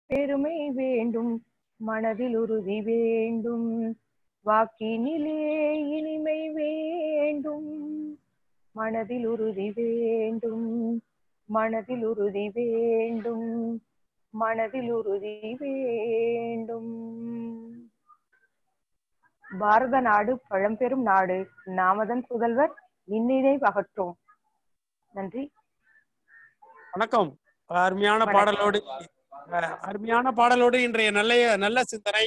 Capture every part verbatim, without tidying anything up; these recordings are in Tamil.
பெருமை வேண்டும், மனதில் உறுதி வேண்டும், வாக்கினிலே இனிமை வேண்டும், மனதில் உறுதி வேண்டும், மனதில் உறுதி வேண்டும், மனதில் உறுதி வேண்டும். பாரத நாடு பழம்பெரும் நாடு, நாமதன் புதல்வர் இன்னினை அகற்றோம். நன்றி. வணக்கம். அருமையான பாடலோடு அருமையான பாடலோடு இன்றைய நல்ல நல்ல சிந்தனை.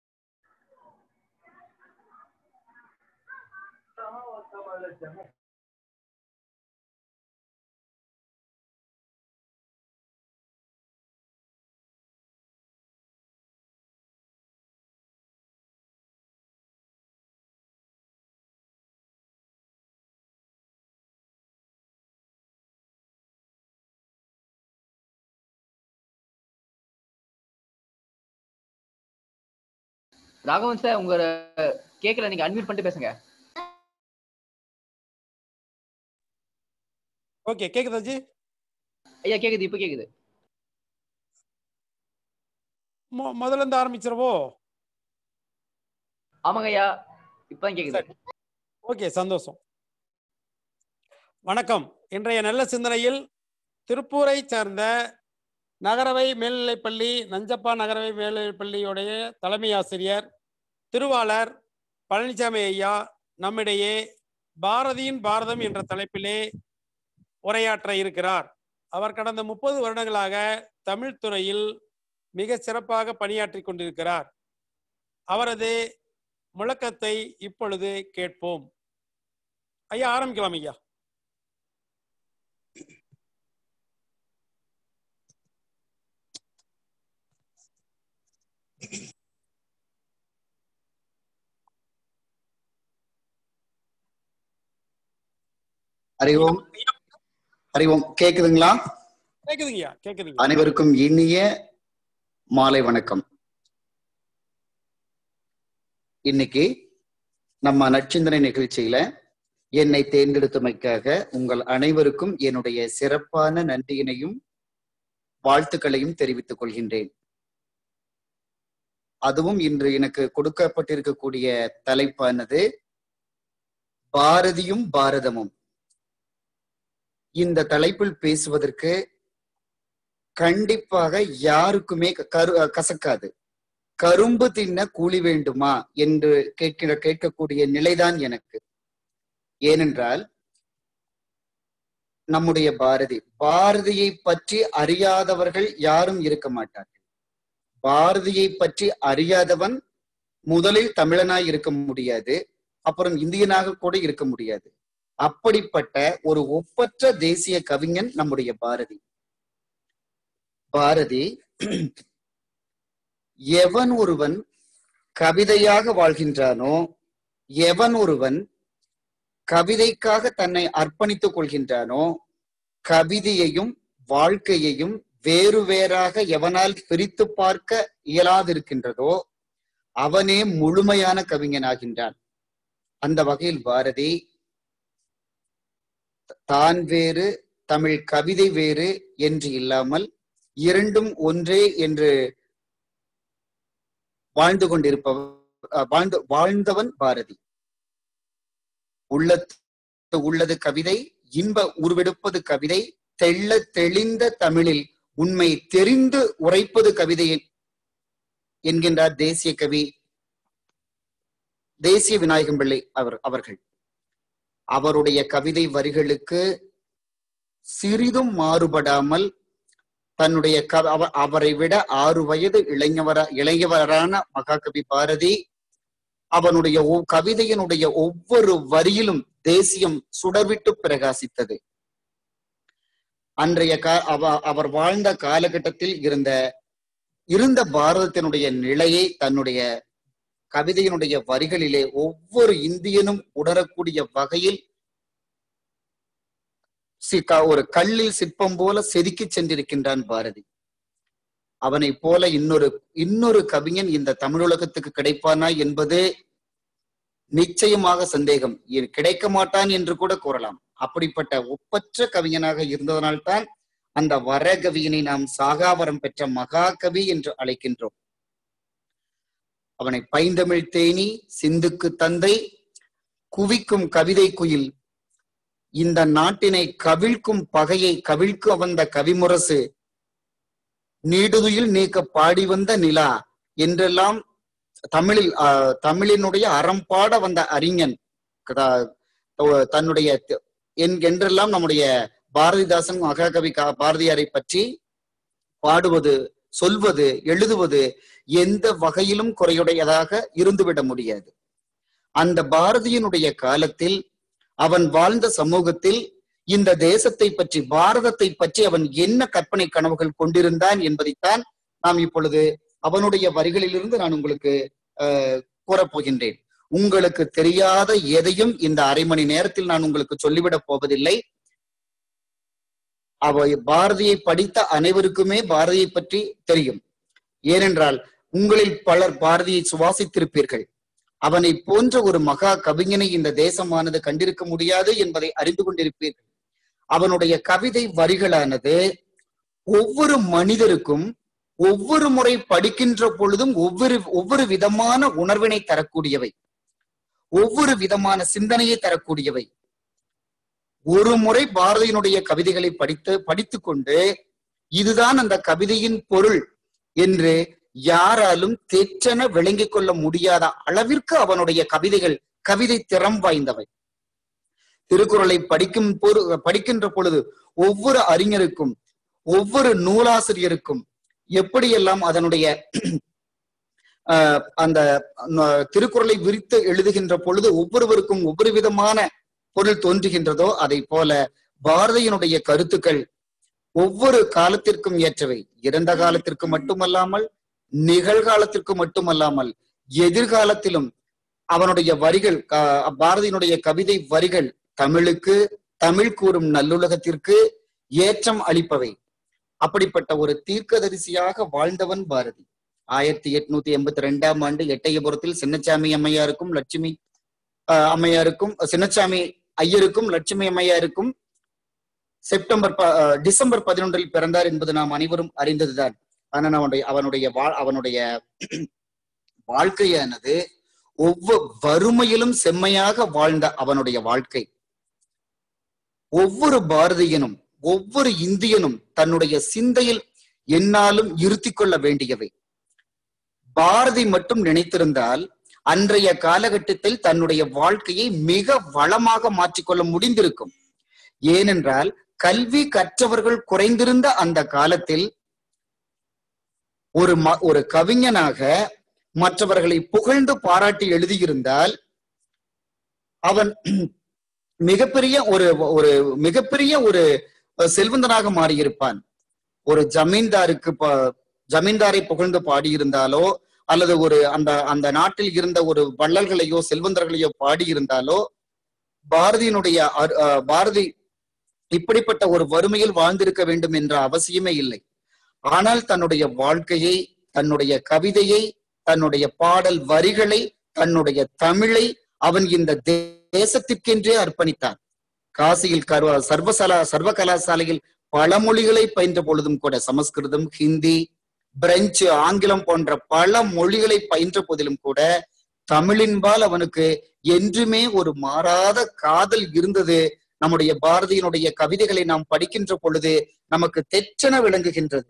ராகவன் சார், உங்க கேக்கல, நீங்க அன்மியூட் பண்ணிட்டு பேசுங்க. ஓகே, கேக்குதா ஜி? ஐயா கேக்குது, இப்ப கேக்குது. முதல்ல இருந்து ஆரம்பிச்சிரவோ? ஆமாங்க ஐயா, இப்பதான் கேக்குது. ஓகே, சந்தோஷம். வணக்கம். இன்றைய நல்ல சிந்தனையில் திருப்பூரை சார்ந்த நகரவை மேல்நிலைப்பள்ளி நஞ்சப்பா நகரவை மேல்நிலைப்பள்ளியுடைய தலைமை ஆசிரியர் திருவாளர் பழனிசாமி ஐயா நம்மிடையே பாரதியின் பாரதம் என்ற தலைப்பிலே உரையாற்ற இருக்கிறார். அவர் கடந்த முப்பது வருடங்களாக தமிழ் துறையில் மிக சிறப்பாக பணியாற்றி கொண்டிருக்கிறார். அவரது முழக்கத்தை இப்பொழுது கேட்போம். ஐயா, ஆரம்பிக்கலாம் ஐயா. அறிவோம் அறிவோம் கேக்குதுங்களா? கேக்குதுங்கய்யா, கேக்குதுங்க. அனைவருக்கும் இனிய மாலை வணக்கம். இன்னைக்கு நம்ம நற்சிந்தனை நிகழ்ச்சியில என்னை தேர்ந்தெடுத்தமைக்காக உங்கள் அனைவருக்கும் என்னுடைய சிறப்பான நன்றியினையும் வாழ்த்துக்களையும் தெரிவித்துக் கொள்கின்றேன். அதுவும் இன்று எனக்கு கொடுக்கப்பட்டிருக்கக்கூடிய தலைப்பானது பாரதியும் பாரதமும். இந்த தலைப்பில் பேசுவதற்கு கண்டிப்பாக யாருக்குமே கரு கசக்காது. கரும்பு தின்ன கூலி வேண்டுமா என்று கேட்கிற கேட்கக்கூடிய நிலைதான் எனக்கு. ஏனென்றால் நம்முடைய பாரதி பாரதியை பற்றி அறியாதவர்கள் யாரும் இருக்க மாட்டார்கள். பாரதியை பற்றி அறியாதவன் முதலில் தமிழனாய் இருக்க முடியாது, அப்புறம் இந்தியனாக கூட இருக்க முடியாது. அப்படிப்பட்ட ஒரு ஒப்பற்ற தேசிய கவிஞன் நம்முடைய பாரதி. பாரதி எவன் ஒருவன் கவிதையாக வாழ்கின்றானோ, எவன் ஒருவன் கவிதைக்காக தன்னை அர்ப்பணித்துக் கொள்கின்றானோ, கவிதையையும் வாழ்க்கையையும் வேறு வேறாக எவனால் பிரித்து பார்க்க இயலாதிருக்கின்றதோ அவனே முழுமையான கவிஞனாகின்றான். அந்த வகையில் பாரதி தான் வேறு தமிழ் கவிதை வேறு என்று இல்லாமல் இரண்டும் ஒன்றே என்று வாழ்ந்து கொண்டிருப்பவன் வாழ்ந்து வாழ்ந்தவன் பாரதி. உள்ளத்து உள்ளது கவிதை, இன்ப உருவெடுப்பது கவிதை, தெள்ள தெளிந்த தமிழில் உண்மை தெரிந்து உரைப்பது கவிதை என்கின்றார் தேசிய கவி தேசிய விநாயகம் பிள்ளை அவர் அவர்கள். அவருடைய கவிதை வரிகளுக்கு சிறிதும் மாறுபடாமல் தன்னுடைய அவரை விட ஆறு வயது இளைஞவர இளைஞவரான மகாகவி பாரதி அவனுடைய கவிதையினுடைய ஒவ்வொரு வரியிலும் தேசியம் சுடர்விட்டு பிரகாசித்தது. அன்றைய கா அவ அவர் வாழ்ந்த காலகட்டத்தில் இருந்த இருந்த பாரதத்தினுடைய நிலையை தன்னுடைய கவிதையினுடைய வரிகளிலே ஒவ்வொரு இந்தியனும் உணரக்கூடிய வகையில் ஒரு கல்லில் சிற்பம் போல செதுக்கி சென்றிருக்கின்றான் பாரதி. அவனை போல இன்னொரு இன்னொரு கவிஞன் இந்த தமிழுலகத்துக்கு கிடைப்பானா என்பது நிச்சயமாக சந்தேகம். கிடைக்க மாட்டான் என்று கூட கூறலாம். அப்படிப்பட்ட ஒப்பற்ற கவிஞனாக இருந்ததனால்தான் அந்த வரகவியினை நாம் சாகாவரம் பெற்ற மகாகவி என்று அழைக்கின்றோம். அவனை பைந்தமிழ் தேனி, சிந்துக்கு தந்தை, குவிக்கும் கவிதை குயில், இந்த நாட்டினை கவிழ்க்கும் பகையை கவிழ்க்க வந்த கவிமுரசு, நீடுதுயில் நீக்க பாடி வந்த நிலா என்றெல்லாம் தமிழில் அஹ் தமிழினுடைய அறம்பாட வந்த அறிஞன் தன்னுடைய என்றெல்லாம் நம்முடைய பாரதிதாசன் மகாகவி பாரதியாரை பற்றி பாடுவது, சொல்வது, எழுதுவது எந்த வகையிலும் குறையுடையதாக இருந்துவிட முடியாது. அந்த பாரதியினுடைய காலத்தில் அவன் வாழ்ந்த சமூகத்தில் இந்த தேசத்தை பற்றி, பாரதத்தை பற்றி அவன் என்ன கற்பனை கனவுகள் கொண்டிருந்தான் என்பதைத்தான் நாம் இப்பொழுது அவனுடைய வரிகளிலிருந்து நான் உங்களுக்கு அஹ் கூறப்போகின்றேன். உங்களுக்கு தெரியாத எதையும் இந்த அரை மணி நேரத்தில் நான் உங்களுக்கு சொல்லிவிடப் போவதில்லை. அவ பாரதியை படித்த அனைவருக்குமே பாரதியை பற்றி தெரியும். ஏனென்றால் உங்களில் பலர் பாரதியை சுவாசித்திருப்பீர்கள். அவனை போன்ற ஒரு மகா கவிஞனை இந்த தேசமானது கண்டிருக்க முடியாது என்பதை அறிந்து கொண்டிருப்பீர்கள். அவனுடைய கவிதை வரிகளானது ஒவ்வொரு மனிதருக்கும் ஒவ்வொரு முறை படிக்கின்ற பொழுதும் ஒவ்வொரு ஒவ்வொரு விதமான உணர்வினை தரக்கூடியவை, ஒவ்வொரு விதமான சிந்தனையை தரக்கூடியவை. ஒரு முறை பாரதியினுடைய கவிதைகளை படித்து படித்துக் கொண்டு இதுதான் அந்த கவிதையின் பொருள் என்று யாராலும் தெற்றென விளங்கிக் கொள்ள முடியாத அளவிற்கு அவனுடைய கவிதைகள் கவிதை திறம் வாய்ந்தவை. திருக்குறளை படிக்கும் பொரு படிக்கின்ற பொழுது ஒவ்வொரு அறிஞருக்கும் ஒவ்வொரு நூலாசிரியருக்கும் எப்படியெல்லாம் அதனுடைய அஹ் அந்த திருக்குறளை விரித்து எழுதுகின்ற பொழுது ஒவ்வொருவருக்கும் ஒவ்வொரு விதமான பொருள் தோன்றுகின்றதோ அதை போல பாரதியினுடைய கருத்துக்கள் ஒவ்வொரு காலத்திற்கும் ஏற்றவை. இறந்த காலத்திற்கு மட்டுமல்லாமல், நிகழ்காலத்திற்கு மட்டுமல்லாமல், எதிர்காலத்திலும் அவனுடைய வரிகள், பாரதியினுடைய கவிதை வரிகள் தமிழுக்கு, தமிழ் கூறும் நல்லுலகத்திற்கு ஏற்றம் அளிப்பவை. அப்படிப்பட்ட ஒரு தீர்க்கதரிசியாக வாழ்ந்தவன் பாரதி. ஆயிரத்தி எட்நூத்தி எண்பத்தி ரெண்டாம் ஆண்டு எட்டயபுரத்தில் சின்னசாமி அம்மையாருக்கும் லட்சுமி அஹ் அம்மையாருக்கும் சின்னசாமி ஐயருக்கும் லட்சுமி அம்மையாருக்கும் செப்டம்பர் டிசம்பர் பதினொன்றில் பிறந்தார் என்பது நாம் அனைவரும் அறிந்ததுதான். ஆனால் அவனுடைய அவனுடைய வாழ் அவனுடைய வாழ்க்கையானது ஒவ்வொரு வறுமையிலும் செம்மையாக வாழ்ந்த அவனுடைய வாழ்க்கை ஒவ்வொரு பாரதியனும் ஒவ்வொரு இந்தியனும் தன்னுடைய சிந்தையில் என்னாலும் இருத்தி கொள்ள வேண்டியவை. பாரதி மட்டும் நினைத்திருந்தால் அன்றைய காலகட்டத்தில் தன்னுடைய வாழ்க்கையை மிக வளமாக மாற்றிக்கொள்ள முடிந்திருக்கும். ஏனென்றால் கல்வி கற்றவர்கள் குறைந்திருந்த அந்த காலத்தில் ஒரு ஒரு கவிஞனாக மற்றவர்களை புகழ்ந்து பாராட்டி எழுதியிருந்தால் அவன் மிகப்பெரிய ஒரு ஒரு மிகப்பெரிய ஒரு செல்வந்தனாக மாறியிருப்பான். ஒரு ஜமீன்தாருக்கு ஜமீன்தாரை புகழ்ந்து பாடியிருந்தாலோ அல்லது ஒரு அந்த அந்த நாட்டில் இருந்த ஒரு வள்ளல்களையோ செல்வந்தர்களையோ பாடியிருந்தாலோ பாரதியினுடைய பாரதி இப்படிப்பட்ட ஒரு வறுமையில் வாழ்ந்திருக்க வேண்டும் என்ற அவசியமே இல்லை. ஆனால் தன்னுடைய வாழ்க்கையை, தன்னுடைய கவிதையை, தன்னுடைய பாடல் வரிகளை, தன்னுடைய தமிழை அவன் இந்த தேசத்திற்கென்றே அர்ப்பணித்தான். காசியில் கர்வ சர்வசலா சர்வ கலாசாலையில் பல மொழிகளை பயின்ற பொழுதும் கூட, சமஸ்கிருதம், ஹிந்தி, பிரெஞ்சு, ஆங்கிலம் போன்ற பல மொழிகளை பயின்ற போதிலும் கூட தமிழின்பால் அவனுக்கு என்றுமே ஒரு மாறாத காதல் இருந்தது. நம்முடைய பாரதியினுடைய கவிதைகளை நாம் படிக்கின்ற பொழுது நமக்கு தெற்றென விளங்குகின்றது.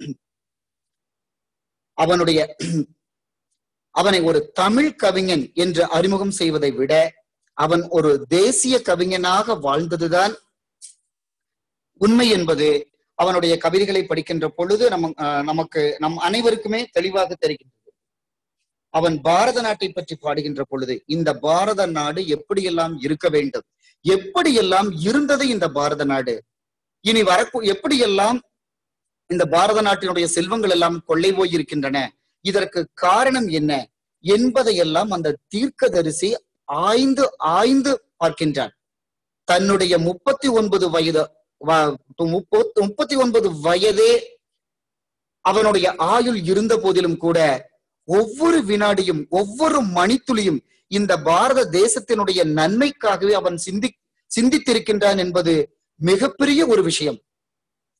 அவனுடைய அவனை ஒரு தமிழ் கவிஞன் என்று அறிமுகம் செய்வதை விட அவன் ஒரு தேசிய கவிஞனாக வாழ்ந்ததுதான் உண்மை என்பது அவனுடைய கவிதைகளை படிக்கின்ற பொழுது நம்ம நமக்கு நம் அனைவருக்குமே தெளிவாக தெரிகின்றது. அவன் பாரத நாட்டை பற்றி பாடுகின்ற பொழுது இந்த பாரத நாடு எப்படியெல்லாம் இருக்க வேண்டும், எப்படியெல்லாம் இருந்தது இந்த பாரத நாடு, இனி வரக்கூ எப்படியெல்லாம் இந்த பாரத நாட்டினுடைய செல்வங்கள் எல்லாம் கொள்ளை போயிருக்கின்றன, இதற்கு காரணம் என்ன என்பதையெல்லாம் அந்த தீர்க்கதரிசி ஆய்ந்து ஆய்ந்து பார்க்கின்றான். தன்னுடைய முப்பத்தி ஒன்பது வயது முப்பத்தி ஒன்பது வயதே அவனுடைய ஆயுள் இருந்த போதிலும் கூட ஒவ்வொரு வினாடியும் ஒவ்வொரு மணித்துளியும் இந்த பாரத தேசத்தினுடைய நன்மைக்காகவே அவன் சிந்தி சிந்தித்திருக்கின்றான் என்பது மிகப்பெரிய ஒரு விஷயம்.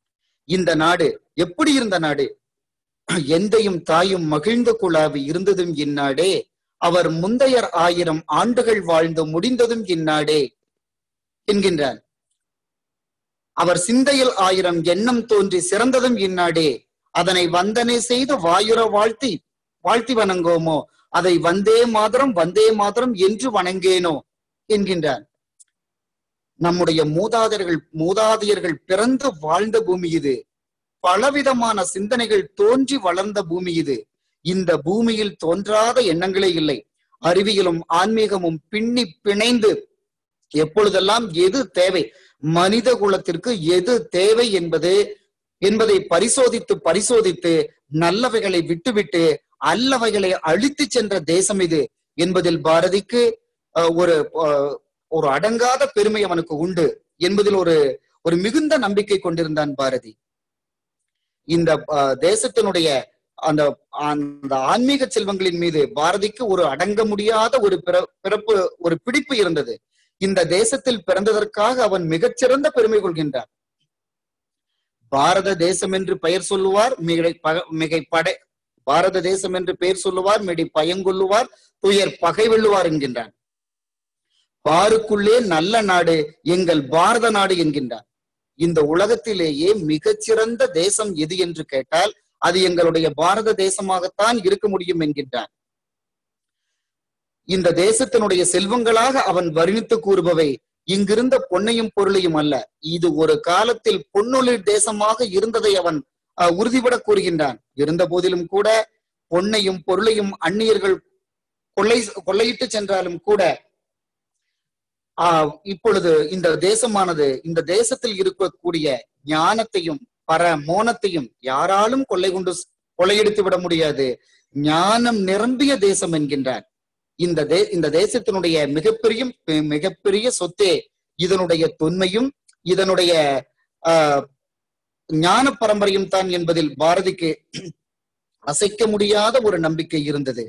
இந்த நாடு எப்படி இருந்த நாடு? எந்தையும் தாயும் மகிழ்ந்து குழாவி இருந்ததும் இந்நாடே, அவர் முந்தையர் ஆயிரம் ஆண்டுகள் வாழ்ந்து முடிந்ததும் இந்நாடே என்கின்றார். அவர் சிந்தையில் ஆயிரம் எண்ணம் தோன்றி சிறந்ததும் இந்நாடே, அதனை வந்தனை செய்து வாயுர வாழ்த்தி வாழ்த்தி வணங்கோமோ, அதை வந்தே மாதரம் வந்தே மாதரம் என்று வணங்கேனோ என்கின்றார். நம்முடைய மூதாதையர்கள் மூதாதையர்கள் பிறந்து வாழ்ந்த பூமி இது. பலவிதமான சிந்தனைகள் தோன்றி வளர்ந்த பூமி இது. இந்த பூமியில் தோன்றாத எண்ணங்களே இல்லை. அறிவியலும் ஆன்மீகமும் பின்னி பிணைந்து எப்பொழுதெல்லாம் எது தேவை, மனித குலத்திற்கு எது தேவை என்பது என்பதை பரிசோதித்து பரிசோதித்து நல்லவைகளை விட்டுவிட்டு அல்லவைகளை அழித்து சென்ற தேசம் இது என்பதில் பாரதிக்கு ஒரு ஒரு அடங்காத பெருமை அவனுக்கு உண்டு என்பதில் ஒரு ஒரு மிகுந்த நம்பிக்கை கொண்டிருந்தான் பாரதி. இந்த தேசத்தினுடைய அந்த அந்த ஆன்மீக செல்வங்களின் மீது பாரதிக்கு ஒரு அடங்க முடியாத ஒரு பிறப்பு ஒரு பிடிப்பு இருந்தது. இந்த தேசத்தில் பிறந்ததற்காக அவன் மிகச்சிறந்த பெருமை கொள்கின்றான். பாரத தேசம் என்று பெயர் சொல்லுவார் மிகை மிகை படை பாரத தேசம் என்று பெயர் சொல்லுவார் மிடி பயங்கொள்ளுவார் துயர் பகை வெல்லுவார் என்கின்றான். பாருக்குள்ளே நல்ல நாடு எங்கள் பாரத நாடு என்கின்றார். இந்த உலகத்திலேயே மிகச்சிறந்த தேசம் எது என்று கேட்டால் அது எங்களுடைய பாரத தேசமாகத்தான் இருக்க முடியும் என்கின்றார். இந்த தேசத்தினுடைய செல்வங்களாக அவன் வர்ணித்து கூறுபவை இங்கிருந்த பொன்னையும் பொருளையும் அல்ல, இது ஒரு காலத்தில் பொன்னொழில் தேசமாக இருந்ததை அவன் உறுதிபட கூறுகின்றான். இருந்த போதிலும் கூட பொன்னையும் பொருளையும் அந்நியர்கள் கொள்ளை கொள்ளையிட்டு சென்றாலும் கூட ஆஹ் இப்பொழுது இந்த தேசமானது இந்த தேசத்தில் இருக்கக்கூடிய ஞானத்தையும் பர மோனத்தையும் யாராலும் கொள்ளை கொண்டு கொள்ளையெடுத்து விட முடியாது. ஞானம் நிரம்பிய தேசம் என்கின்றார். இந்த தே இந்த தேசத்தினுடைய மிகப்பெரிய மிகப்பெரிய சொத்தே இதனுடைய தொன்மையும் இதனுடைய ஆஹ் ஞான பரம்பரையும் தான் என்பதில் பாரதிக்கு அசைக்க முடியாத ஒரு நம்பிக்கை இருந்தது.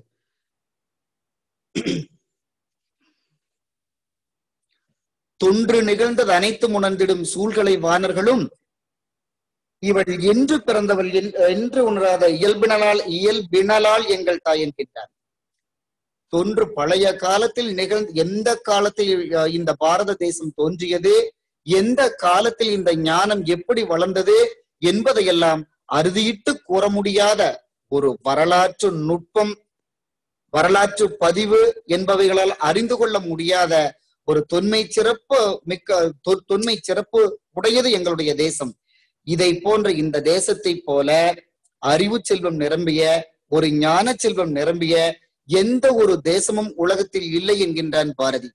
தொன்று நிகழ்ந்தது அனைத்தும் உணர்ந்திடும் சூழ்களை வானர்களும் இவள் என்று பிறந்தவள் என்று உணராத இயல்பினலால் இயல்பினலால் எங்கள் தாய் என்கின்றார். தொன்று பழைய காலத்தில் நிகழ்ந்த எந்த காலத்தில் இந்த பாரத தேசம் தோன்றியது, எந்த காலத்தில் இந்த ஞானம் எப்படி வளர்ந்தது என்பதையெல்லாம் அறுதியிட்டு கூற முடியாத ஒரு வரலாற்று நுட்பம் வரலாற்று பதிவு என்பவைகளால் அறிந்து கொள்ள முடியாத ஒரு தொன்மை சிறப்பு மிக்க தொன்மை சிறப்பு உடையது எங்களுடைய தேசம். இதை போன்ற இந்த தேசத்தை போல அறிவு செல்வம் நிரம்பிய ஒரு ஞான செல்வம் நிரம்பிய எந்த ஒரு தேசமும் உலகத்தில் இல்லை என்கின்றான் பாரதி.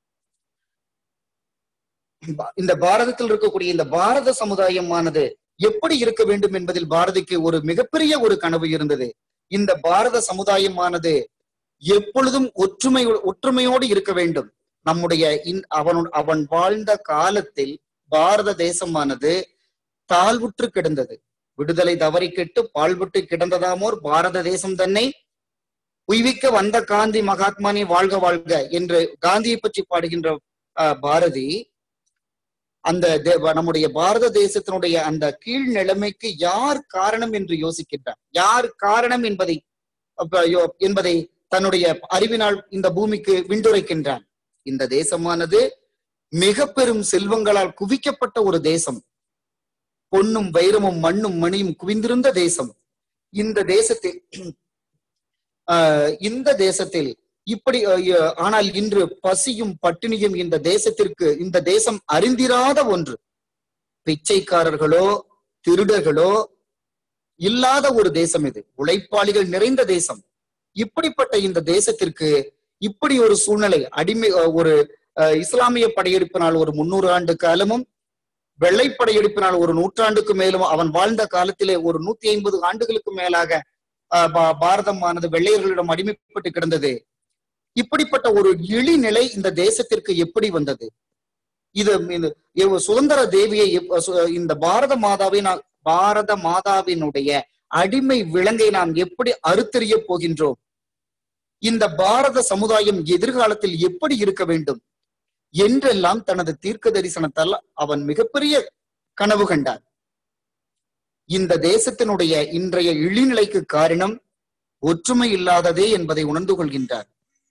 இந்த பாரதத்தில் இருக்கக்கூடிய இந்த பாரத சமுதாயமானது எப்படி இருக்க வேண்டும் என்பதில் பாரதிக்கு ஒரு மிகப்பெரிய ஒரு கனவு இருந்தது. இந்த பாரத சமுதாயமானது எப்பொழுதும் ஒற்றுமை ஒற்றுமையோடு இருக்க வேண்டும். நம்முடைய அவன் அவன் வாழ்ந்த காலத்தில் பாரத தேசமானது தாழ்வுற்று கிடந்தது. விடுதலை தவறி கெட்டு பாழ்பட்டு கிடந்ததாமோர் பாரத தேசம் தன்னை உய்விக்க வந்த காந்தி மகாத்மானி வாழ்க வாழ்க என்று காந்தியை பற்றி பாடுகின்ற பாரதி அந்த நம்முடைய பாரத தேசத்தினுடைய அந்த கீழ் நிலைமைக்கு யார் காரணம் என்று யோசிக்கின்றார். யார் காரணம் என்பதை என்பதை தன்னுடைய அறிவினால் இந்த பூமிக்கு விண்டுரைக்கின்றான். இந்த தேசமானது மிக பெரும் செல்வங்களால் குவிக்கப்பட்ட ஒரு தேசம். பொன்னும் வைரமும் மண்ணும் மணியும் குவிந்திருந்த தேசம். இந்த தேசத்தில் ஆஹ் இந்த தேசத்தில் இப்படி ஆனால் இன்று பசியும் பட்டினியும் இந்த தேசத்திற்கு இந்த தேசம் அறிந்திராத ஒன்று. பிச்சைக்காரர்களோ திருடர்களோ இல்லாத ஒரு தேசம் இது. உழைப்பாளிகள் நிறைந்த தேசம். இப்படிப்பட்ட இந்த தேசத்திற்கு இப்படி ஒரு சூழ்நிலை அடிமை ஒரு இஸ்லாமிய படையெடுப்பினால் ஒரு முன்னூறு ஆண்டு காலமும் வெள்ளை படையெடுப்பினால் ஒரு நூற்றாண்டுக்கு மேலும் அவன் வாழ்ந்த காலத்திலே ஒரு நூத்தி ஐம்பது ஆண்டுகளுக்கு மேலாக பாரதமானது வெள்ளையர்களிடம் அடிமைப்பட்டு கிடந்தது. இப்படிப்பட்ட ஒரு இழிநிலை இந்த தேசத்திற்கு எப்படி வந்தது? இது சுதந்திர தேவியை இந்த பாரத மாதாவை நான் பாரத மாதாவினுடைய அடிமை விலங்கை நாம் எப்படி அறுத்தெறிய போகின்றோம்? இந்த பாரத சமுதாயம் எதிர்காலத்தில் எப்படி இருக்க வேண்டும் என்றெல்லாம் தனது தீர்க்க தரிசனத்தால் அவன் மிகப்பெரிய கனவு கண்டார். இந்த தேசத்தினுடைய இன்றைய இழிநிலைக்கு காரணம் ஒற்றுமை இல்லாததே என்பதை உணர்ந்து கொள்கின்றார்.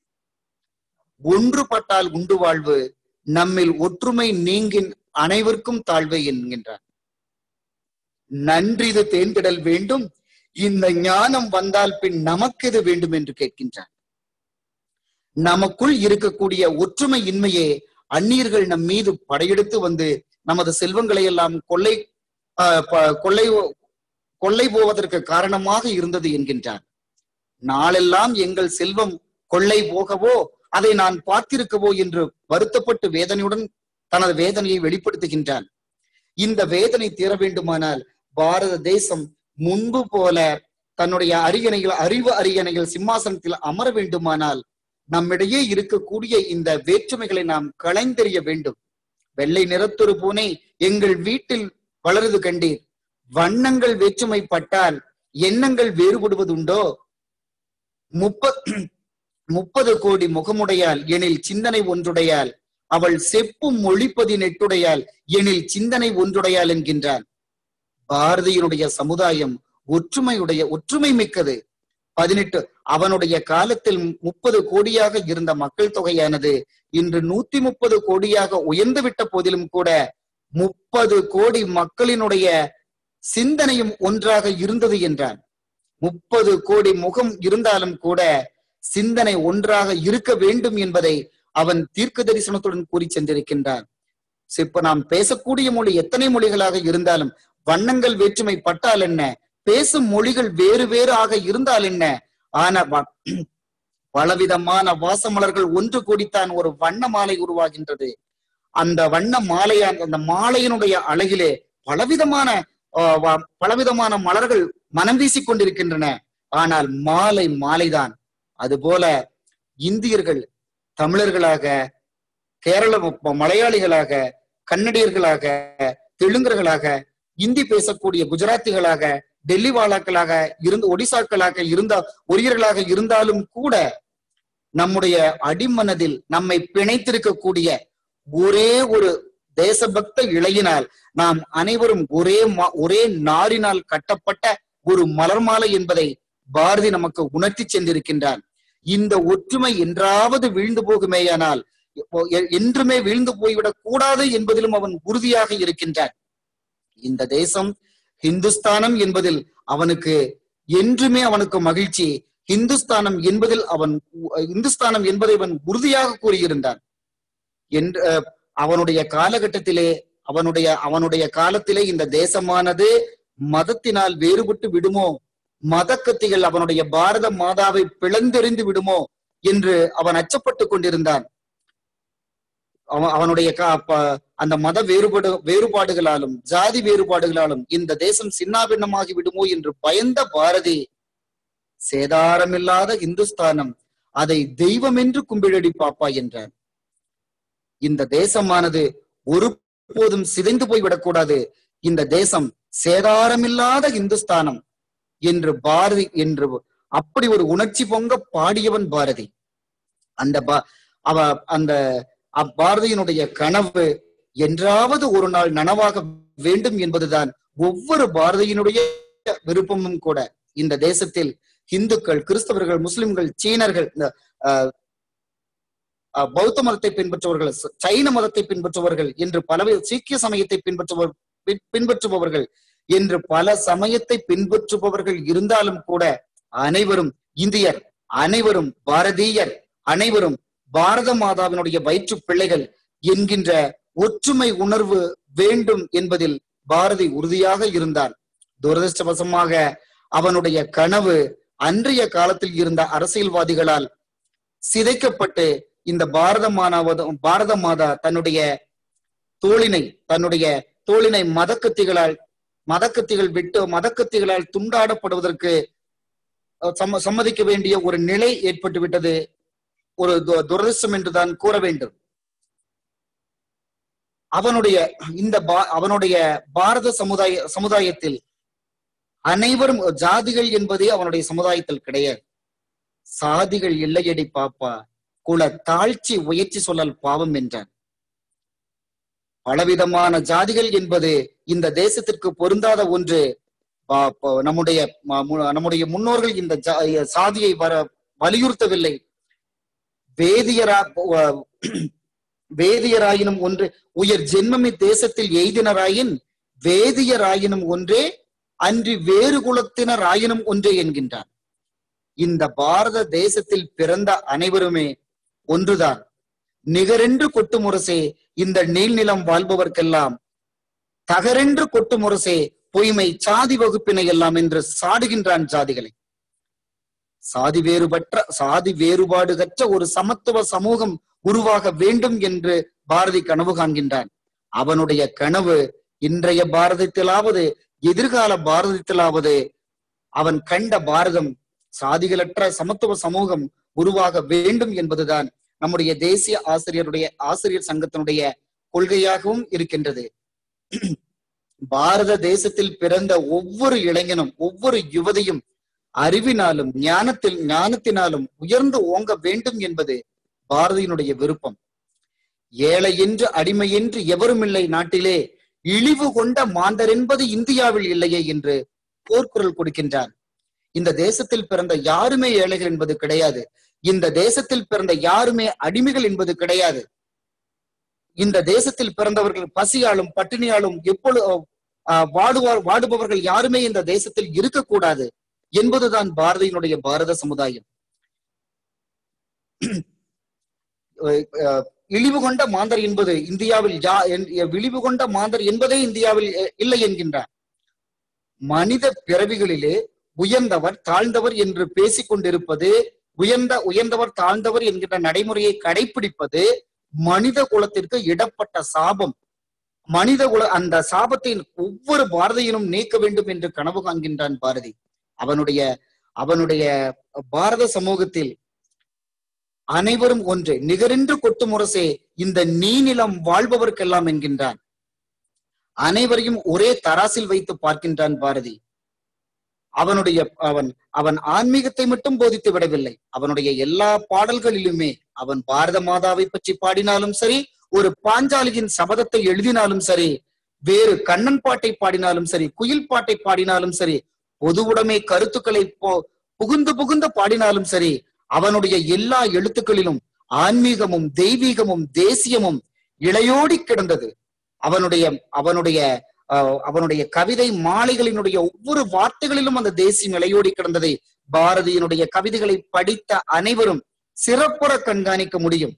ஒன்றுபட்டால் உண்டு வாழ்வு, நம்மில் ஒற்றுமை நீங்கின் அனைவருக்கும் தாழ்வு என்கின்றார். நன்றிது தேர்ந்திடல் வேண்டும், இந்த ஞானம் வந்தால் பின் நமக்கு இது வேண்டும் என்று கேட்கின்றார். நமக்குள் இருக்கக்கூடிய ஒற்றுமை இன்மையே அந்நியர்கள் நம் மீது படையெடுத்து வந்து நமது செல்வங்களை எல்லாம் கொள்ளை கொள்ளை கொள்ளை போவதற்கு காரணமாக இருந்தது என்கின்றார். நாளெல்லாம் எங்கள் செல்வம் கொள்ளை போகவோ அதை நான் பார்த்திருக்கவோ என்று வருத்தப்பட்டு வேதனையுடன் தனது வேதனையை வெளிப்படுத்துகின்றான். இந்த வேதனை தீர வேண்டுமானால் பாரத தேசம் முன்பு போல தன்னுடைய அரியணைகள் அறிவு அரியணைகள் சிம்மாசனத்தில் அமர வேண்டுமானால் நம்மிடையே இருக்கக்கூடிய இந்த வேற்றுமைகளை நாம் களைந்தெறிய வேண்டும். வெள்ளை நிறத்தொரு பூனை எங்கள் வீட்டில் வளருது கண்டீர், வண்ணங்கள் வேற்றுமை பட்டால் எண்ணங்கள் வேறுபடுவதுண்டோ? முப்ப முப்பது கோடி முகமுடையால் எனில் சிந்தனை ஒன்றுடையால், அவள் செப்பும் மொழிப்பதி நெட்டுடையால் எனில் சிந்தனை ஒன்றுடையால் என்கின்றான். பாரதியினுடைய சமுதாயம் ஒற்றுமையுடைய ஒற்றுமை மிக்கது. பதினெட்டு அவனுடைய காலத்தில் முப்பது கோடியாக இருந்த மக்கள் தொகையானது இன்று நூத்தி முப்பது கோடியாக உயர்ந்து விட்ட போதிலும் கூட முப்பது கோடி மக்களினுடைய சிந்தனையும் ஒன்றாக இருந்தது என்றான். முப்பது கோடி முகம் இருந்தாலும் கூட சிந்தனை ஒன்றாக இருக்க வேண்டும் என்பதை அவன் தீர்க்க தரிசனத்துடன் கூறி சென்றிருக்கின்றான். இப்ப நாம் பேசக்கூடிய மொழி எத்தனை மொழிகளாக இருந்தாலும் வண்ணங்கள் வேற்றுமை பட்டால் என்ன, பேசும் மொழிகள் வேறு வேறு ஆக இருந்தால் என்ன, ஆனா பலவிதமான வாசமலர்கள் ஒன்று கூடித்தான் ஒரு வண்ண மாலை உருவாகின்றது. அந்த வண்ண மாலையான் அந்த மாலையினுடைய அழகிலே பலவிதமான பலவிதமான மலர்கள் மனம் வீசிக் கொண்டிருக்கின்றன. ஆனால் மாலை மாலைதான். அதுபோல இந்தியர்கள் தமிழர்களாக, கேரள மலையாளிகளாக, கன்னடியர்களாக, தெலுங்கர்களாக, இந்தி பேசக்கூடிய குஜராத்திகளாக, டெல்லி வாழாக்களாக இருந்து ஒடிசாக்களாக இருந்த ஒரியர்களாக இருந்தாலும் கூட நம்முடைய அடிமனதில் நம்மை பிணைத்திருக்கக்கூடிய ஒரே ஒரு தேசபக்த இளையினால் நாம் அனைவரும் ஒரே ஒரே நாரினால் கட்டப்பட்ட ஒரு மலர் மாலை என்பதை பாரதி நமக்கு உணர்த்தி சென்றிருக்கின்றான். இந்த ஒற்றுமை என்றாவது வீழ்ந்து போகுமேயானால் என்றுமே வீழ்ந்து போய்விடக் கூடாது என்பதிலும் அவன் உறுதியாக இருக்கின்றான். இந்த தேசம் ஹிந்துஸ்தானம் என்பதில் அவனுக்கு என்றுமே அவனுக்கு மகிழ்ச்சி. ஹிந்துஸ்தானம் என்பதில் அவன் இந்துஸ்தானம் என்பதை அவன் உறுதியாக கூறியிருந்தான். என்று அவனுடைய காலகட்டத்திலே அவனுடைய அவனுடைய காலத்திலே இந்த தேசமானது மதத்தினால் வேறுபட்டு விடுமோ, மத கத்திகள் அவனுடைய பாரத மாதாவை பிளந்தெறிந்து விடுமோ என்று அவன் அச்சப்பட்டு கொண்டிருந்தான். அவனுடைய அந்த மத வேறுபாடு வேறுபாடுகளாலும் ஜாதி வேறுபாடுகளாலும் இந்த தேசம் சின்னாபின்னமாகி விடுமோ என்று பயந்த பாரதி சேதாரமில்லாத இந்துஸ்தானம் அதை தெய்வம் என்று கும்பிழடி பாப்பா என்றார். இந்த தேசமானது ஒருபோதும் சிதைந்து போய்விடக்கூடாது. இந்த தேசம் சேதாரமில்லாத இந்துஸ்தானம் என்று பாரதி என்று அப்படி ஒரு உணர்ச்சி பொங்க பாடியவன் பாரதி. அந்த அவ அந்த அப்பாரதியினுடைய கனவு என்றாவது ஒரு நாள் நனவாக வேண்டும் என்பதுதான் ஒவ்வொரு பாரதியினுடைய விருப்பமும் கூட. இந்த தேசத்தில் இந்துக்கள், கிறிஸ்தவர்கள், முஸ்லிம்கள், சீனர்கள், பௌத்த மதத்தை பின்பற்றுபவர்கள், சைன மதத்தை பின்பற்றுபவர்கள் என்று பல சீக்கிய சமயத்தை பின்பற்றுபவர் பின்பற்றுபவர்கள் என்று பல சமயத்தை பின்பற்றுபவர்கள் இருந்தாலும் கூட அனைவரும் இந்தியர், அனைவரும் பாரதீயர், அனைவரும் பாரத மாதாவினுடைய வயிற்று பிள்ளைகள் என்கின்ற ஒற்றுமை உணர்வு வேண்டும் என்பதில் பாரதி உறுதியாக இருந்தான். துரதிருஷ்டவசமாக அவனுடைய கனவு அன்றைய காலத்தில் இருந்த அரசியல்வாதிகளால் சிதைக்கப்பட்டு இந்த பாரத மானாவது பாரத மாதா தன்னுடைய தோளினை தன்னுடைய தோளினை மதக்கத்திகளால் மதக்கத்திகள் விட்டு மதக்கத்திகளால் துண்டாடப்படுவதற்கு சம்ம சம்மதிக்க வேண்டிய ஒரு நிலை ஏற்பட்டு விட்டது. ஒரு துரதிருஷ்டம் என்றுதான் கூற வேண்டும். அவனுடைய இந்த அவனுடைய பாரத சமுதாய சமுதாயத்தில் அனைவரும் ஜாதிகள் என்பதே அவனுடைய சமுதாயத்தில் கிடையாது. சாதிகள் இல்லையடி பாப்பா, குல தாழ்ச்சி உயர்ச்சி சொல்லல் பாவம் என்றான். பலவிதமான ஜாதிகள் என்பது இந்த தேசத்திற்கு பொருந்தாத ஒன்று. நம்முடைய நம்முடைய முன்னோர்கள் இந்த சாதியை வர வலியுறுத்தவில்லை. வேதியரா வேதியராயினும் ஒன்று உயர் ஜென்மமி தேசத்தில் எய்தினராயின் வேதியராயினும் ஒன்றே அன்றி வேறு குலத்தினர் ஆயினும் ஒன்றே என்கின்றார். இந்த பாரத தேசத்தில் பிறந்த அனைவருமே ஒன்றுதான். நிகரென்று கொட்டு முரசே இந்த நீள்நிலம் வாழ்பவர்க்கெல்லாம் தகரென்று கொட்டு முரசே பொய்மை சாதி வகுப்பினை எல்லாம் என்று சாடுகின்றான் ஜாதிகளை. சாதி வேறுபற்ற சாதி வேறுபாடு கற்ற ஒரு சமத்துவ சமூகம் உருவாக வேண்டும் என்று பாரதி கனவு காண்கின்றான். அவனுடைய கனவு இன்றைய பாரதத்திலாவது எதிர்கால பாரதத்திலாவது அவன் கண்ட பாரதம் சாதிகளற்ற சமத்துவ சமூகம் உருவாக வேண்டும் என்பதுதான் நம்முடைய தேசிய ஆசிரியருடைய ஆசிரியர் சங்கத்தினுடைய கொள்கையாகவும் இருக்கின்றது. பாரத தேசத்தில் பிறந்த ஒவ்வொரு இளைஞனும் ஒவ்வொரு யுவதியும் அறிவினாலும் ஞானத்தில் ஞானத்தினாலும் உயர்ந்து ஓங்க வேண்டும் என்பது பாரதியினுடைய விருப்பம். ஏழை என்று அடிமை என்று எவரும் இல்லை நாட்டிலே, இழிவு கொண்ட மாந்தர் என்பது இந்தியாவில் இல்லையே என்று போர்க்குரல் கொடுக்கின்றார். இந்த தேசத்தில் பிறந்த யாருமே ஏழைகள் என்பது கிடையாது. இந்த தேசத்தில் பிறந்த யாருமே அடிமைகள் என்பது கிடையாது. இந்த தேசத்தில் பிறந்தவர்கள் பசியாலும் பட்டினியாலும் எப்பொழுது வாடுவார் வாடுபவர்கள் யாருமே இந்த தேசத்தில் இருக்கக்கூடாது என்பதுதான் பாரதியினுடைய பாரத சமுதாயம். இழிவு கொண்ட மாந்தர் என்பது இந்தியாவில் யா இழிவு கொண்ட மாந்தர் என்பதே இந்தியாவில் இல்லை என்கின்றார். மனித பிறவிகளிலே உயர்ந்தவர் தாழ்ந்தவர் என்று பேசிக் கொண்டிருப்பது, உயர்ந்த உயர்ந்தவர் தாழ்ந்தவர் என்கின்ற நடைமுறையை கடைபிடிப்பது மனித குலத்திற்கு இடப்பட்ட சாபம். மனித குல அந்த சாபத்தை ஒவ்வொரு பாரதியினும் நீக்க வேண்டும் என்று கனவு காண்கின்றான் பாரதி. அவனுடைய அவனுடைய பாரத சமூகத்தில் அனைவரும் ஒன்று, நிகரென்று கொட்டு முரசே இந்த நீநிலம் வாழ்பவர்க்கெல்லாம் என்கின்றான். அனைவரையும் ஒரே தராசில் வைத்து பார்க்கின்றான் பாரதி. அவனுடைய அவன் அவன் ஆன்மீகத்தை மட்டும் போதித்து விடவில்லை. அவனுடைய எல்லா பாடல்களிலுமே அவன் பாரத மாதாவை பற்றி பாடினாலும் சரி, ஒரு பாஞ்சாலியின் சபதத்தை எழுதினாலும் சரி, வேறு கண்ணன் பாட்டை பாடினாலும் சரி, குயில் பாட்டை பாடினாலும் சரி, பொது உடைமை கருத்துக்களை போ புகுந்து புகுந்து பாடினாலும் சரி, அவனுடைய எல்லா எழுத்துக்களிலும் ஆன்மீகமும் தெய்வீகமும் தேசியமும் இளையோடி கிடந்தது. அவனுடைய அவனுடைய அவனுடைய கவிதை மாலைகளினுடைய ஒவ்வொரு வார்த்தைகளிலும் அந்த தேசியம் இளையோடி கிடந்ததை பாரதியினுடைய கவிதைகளை படித்த அனைவரும் சிறப்புற கண்காணிக்க முடியும்.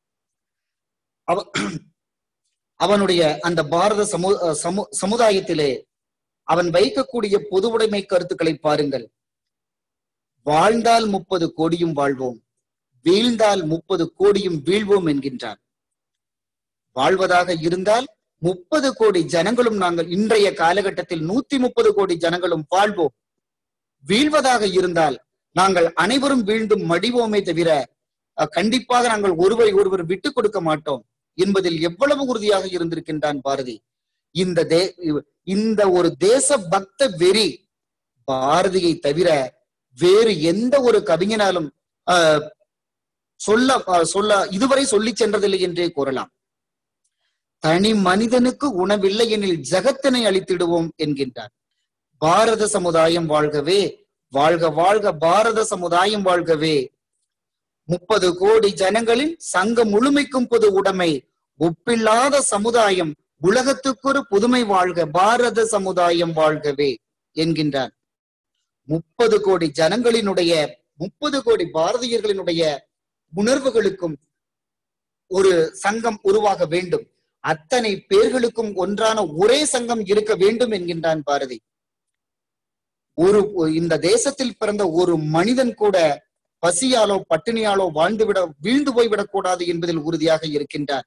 அவனுடைய அந்த பாரத சமு சமு சமுதாயத்திலே அவன் வைக்கக்கூடிய பொது உடைமை கருத்துக்களை பாருங்கள். வாழ்ந்தால் முப்பது கோடியும் வாழ்வோம், வீழ்ந்தால் முப்பது கோடியும் வீழ்வோம் என்கின்றார். வாழ்வதாக இருந்தால் முப்பது கோடி ஜனங்களும் நாங்கள் இன்றைய காலகட்டத்தில் நூத்தி முப்பது கோடி ஜனங்களும் வாழ்வோம். வீழ்வதாக இருந்தால் நாங்கள் அனைவரும் வீழ்ந்தும் மடிவோமே தவிர கண்டிப்பாக நாங்கள் ஒருவரை ஒருவர் விட்டுக் கொடுக்க மாட்டோம் என்பதில் எவ்வளவு உறுதியாக இருந்திருக்கின்றான் பாரதி. இந்த தே இந்த ஒரு தேச பக்த வெறி பாரதியை தவிர வேறு எந்த ஒரு கவிஞனாலும் ஆஹ் சொல்ல சொல்ல இதுவரை சொல்லி சென்றதில்லை என்றே கூறலாம். தனி மனிதனுக்கு உணவில்லை எனில் ஜகத்தினை அழித்திடுவோம் என்கின்றார். பாரத சமுதாயம் வாழ்கவே, வாழ்க வாழ்க பாரத சமுதாயம் வாழ்கவே. முப்பது கோடி ஜனங்களின் சங்கம் முழுமைக்கும் பொது உடைமை, ஒப்பில்லாத சமுதாயம், உலகத்துக்கு ஒரு புதுமை வாழ்க, பாரத சமுதாயம் வாழ்கவே என்கின்றார். முப்பது கோடி ஜனங்களினுடைய முப்பது கோடி பாரதியர்களினுடைய உணர்வுகளுக்கும் ஒரு சங்கம் உருவாக வேண்டும். அத்தனை பேர்களுக்கும் ஒன்றான ஒரே சங்கம் இருக்க வேண்டும் என்கின்றான் பாரதி. ஒரு இந்த தேசத்தில் பிறந்த ஒரு மனிதன் கூட பசியாலோ பட்டினியாலோ வாழ்ந்துவிட வீழ்ந்து போய்விடக் கூடாது என்பதில் உறுதியாக இருக்கின்றார்.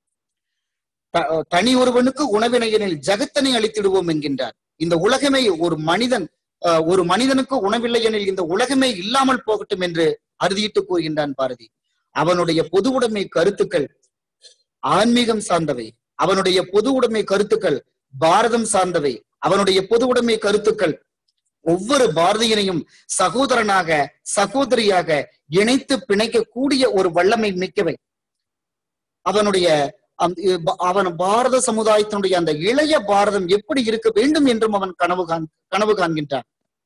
தனி ஒருவனுக்கு உணவினையனில் ஜகத்தனை அளித்திடுவோம் என்கின்றார். இந்த உலகமே ஒரு மனிதன் ஒரு மனிதனுக்கு உணவில்லை எனில் இந்த உலகமே இல்லாமல் போகட்டும் என்று அறுதியிட்டு கூறுகின்றான் பாரதி. அவனுடைய பொது உடைமை கருத்துக்கள் ஆன்மீகம் சார்ந்தவை, அவனுடைய பொது உடைமை கருத்துக்கள் பாரதம் சார்ந்தவை, அவனுடைய பொது உடைமை கருத்துக்கள் ஒவ்வொரு பாரதியனையும் சகோதரனாக சகோதரியாக இணைத்து பிணைக்க கூடிய ஒரு வல்லமை மிக்கவை. அவனுடைய அவன் பாரத சமுதாயத்தினுடைய அந்த இளைய பாரதம் எப்படி இருக்க வேண்டும் என்றும் அவன் கனவு காண் கனவு காண்கின்றான்.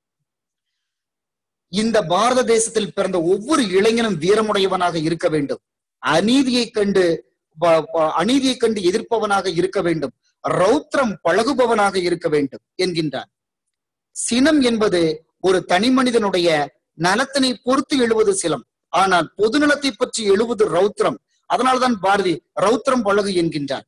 இந்த பாரத தேசத்தில் பிறந்த ஒவ்வொரு இளைஞனும் வீரமுடையவனாக இருக்க வேண்டும், அநீதியை கண்டு அநீதியை கண்டு எதிர்ப்பவனாக இருக்க வேண்டும், ரௌத்ரம் பழகுபவனாக இருக்க வேண்டும் என்கின்றான். சினம் என்பது ஒரு தனி மனிதனுடைய நலத்தினை பொறுத்து எழுவது சிலம், ஆனால் பொதுநலத்தை பற்றி எழுவது ரௌத்ரம். அதனால்தான் பாரதி ரௌத்ரம் பழகு என்கின்றார்.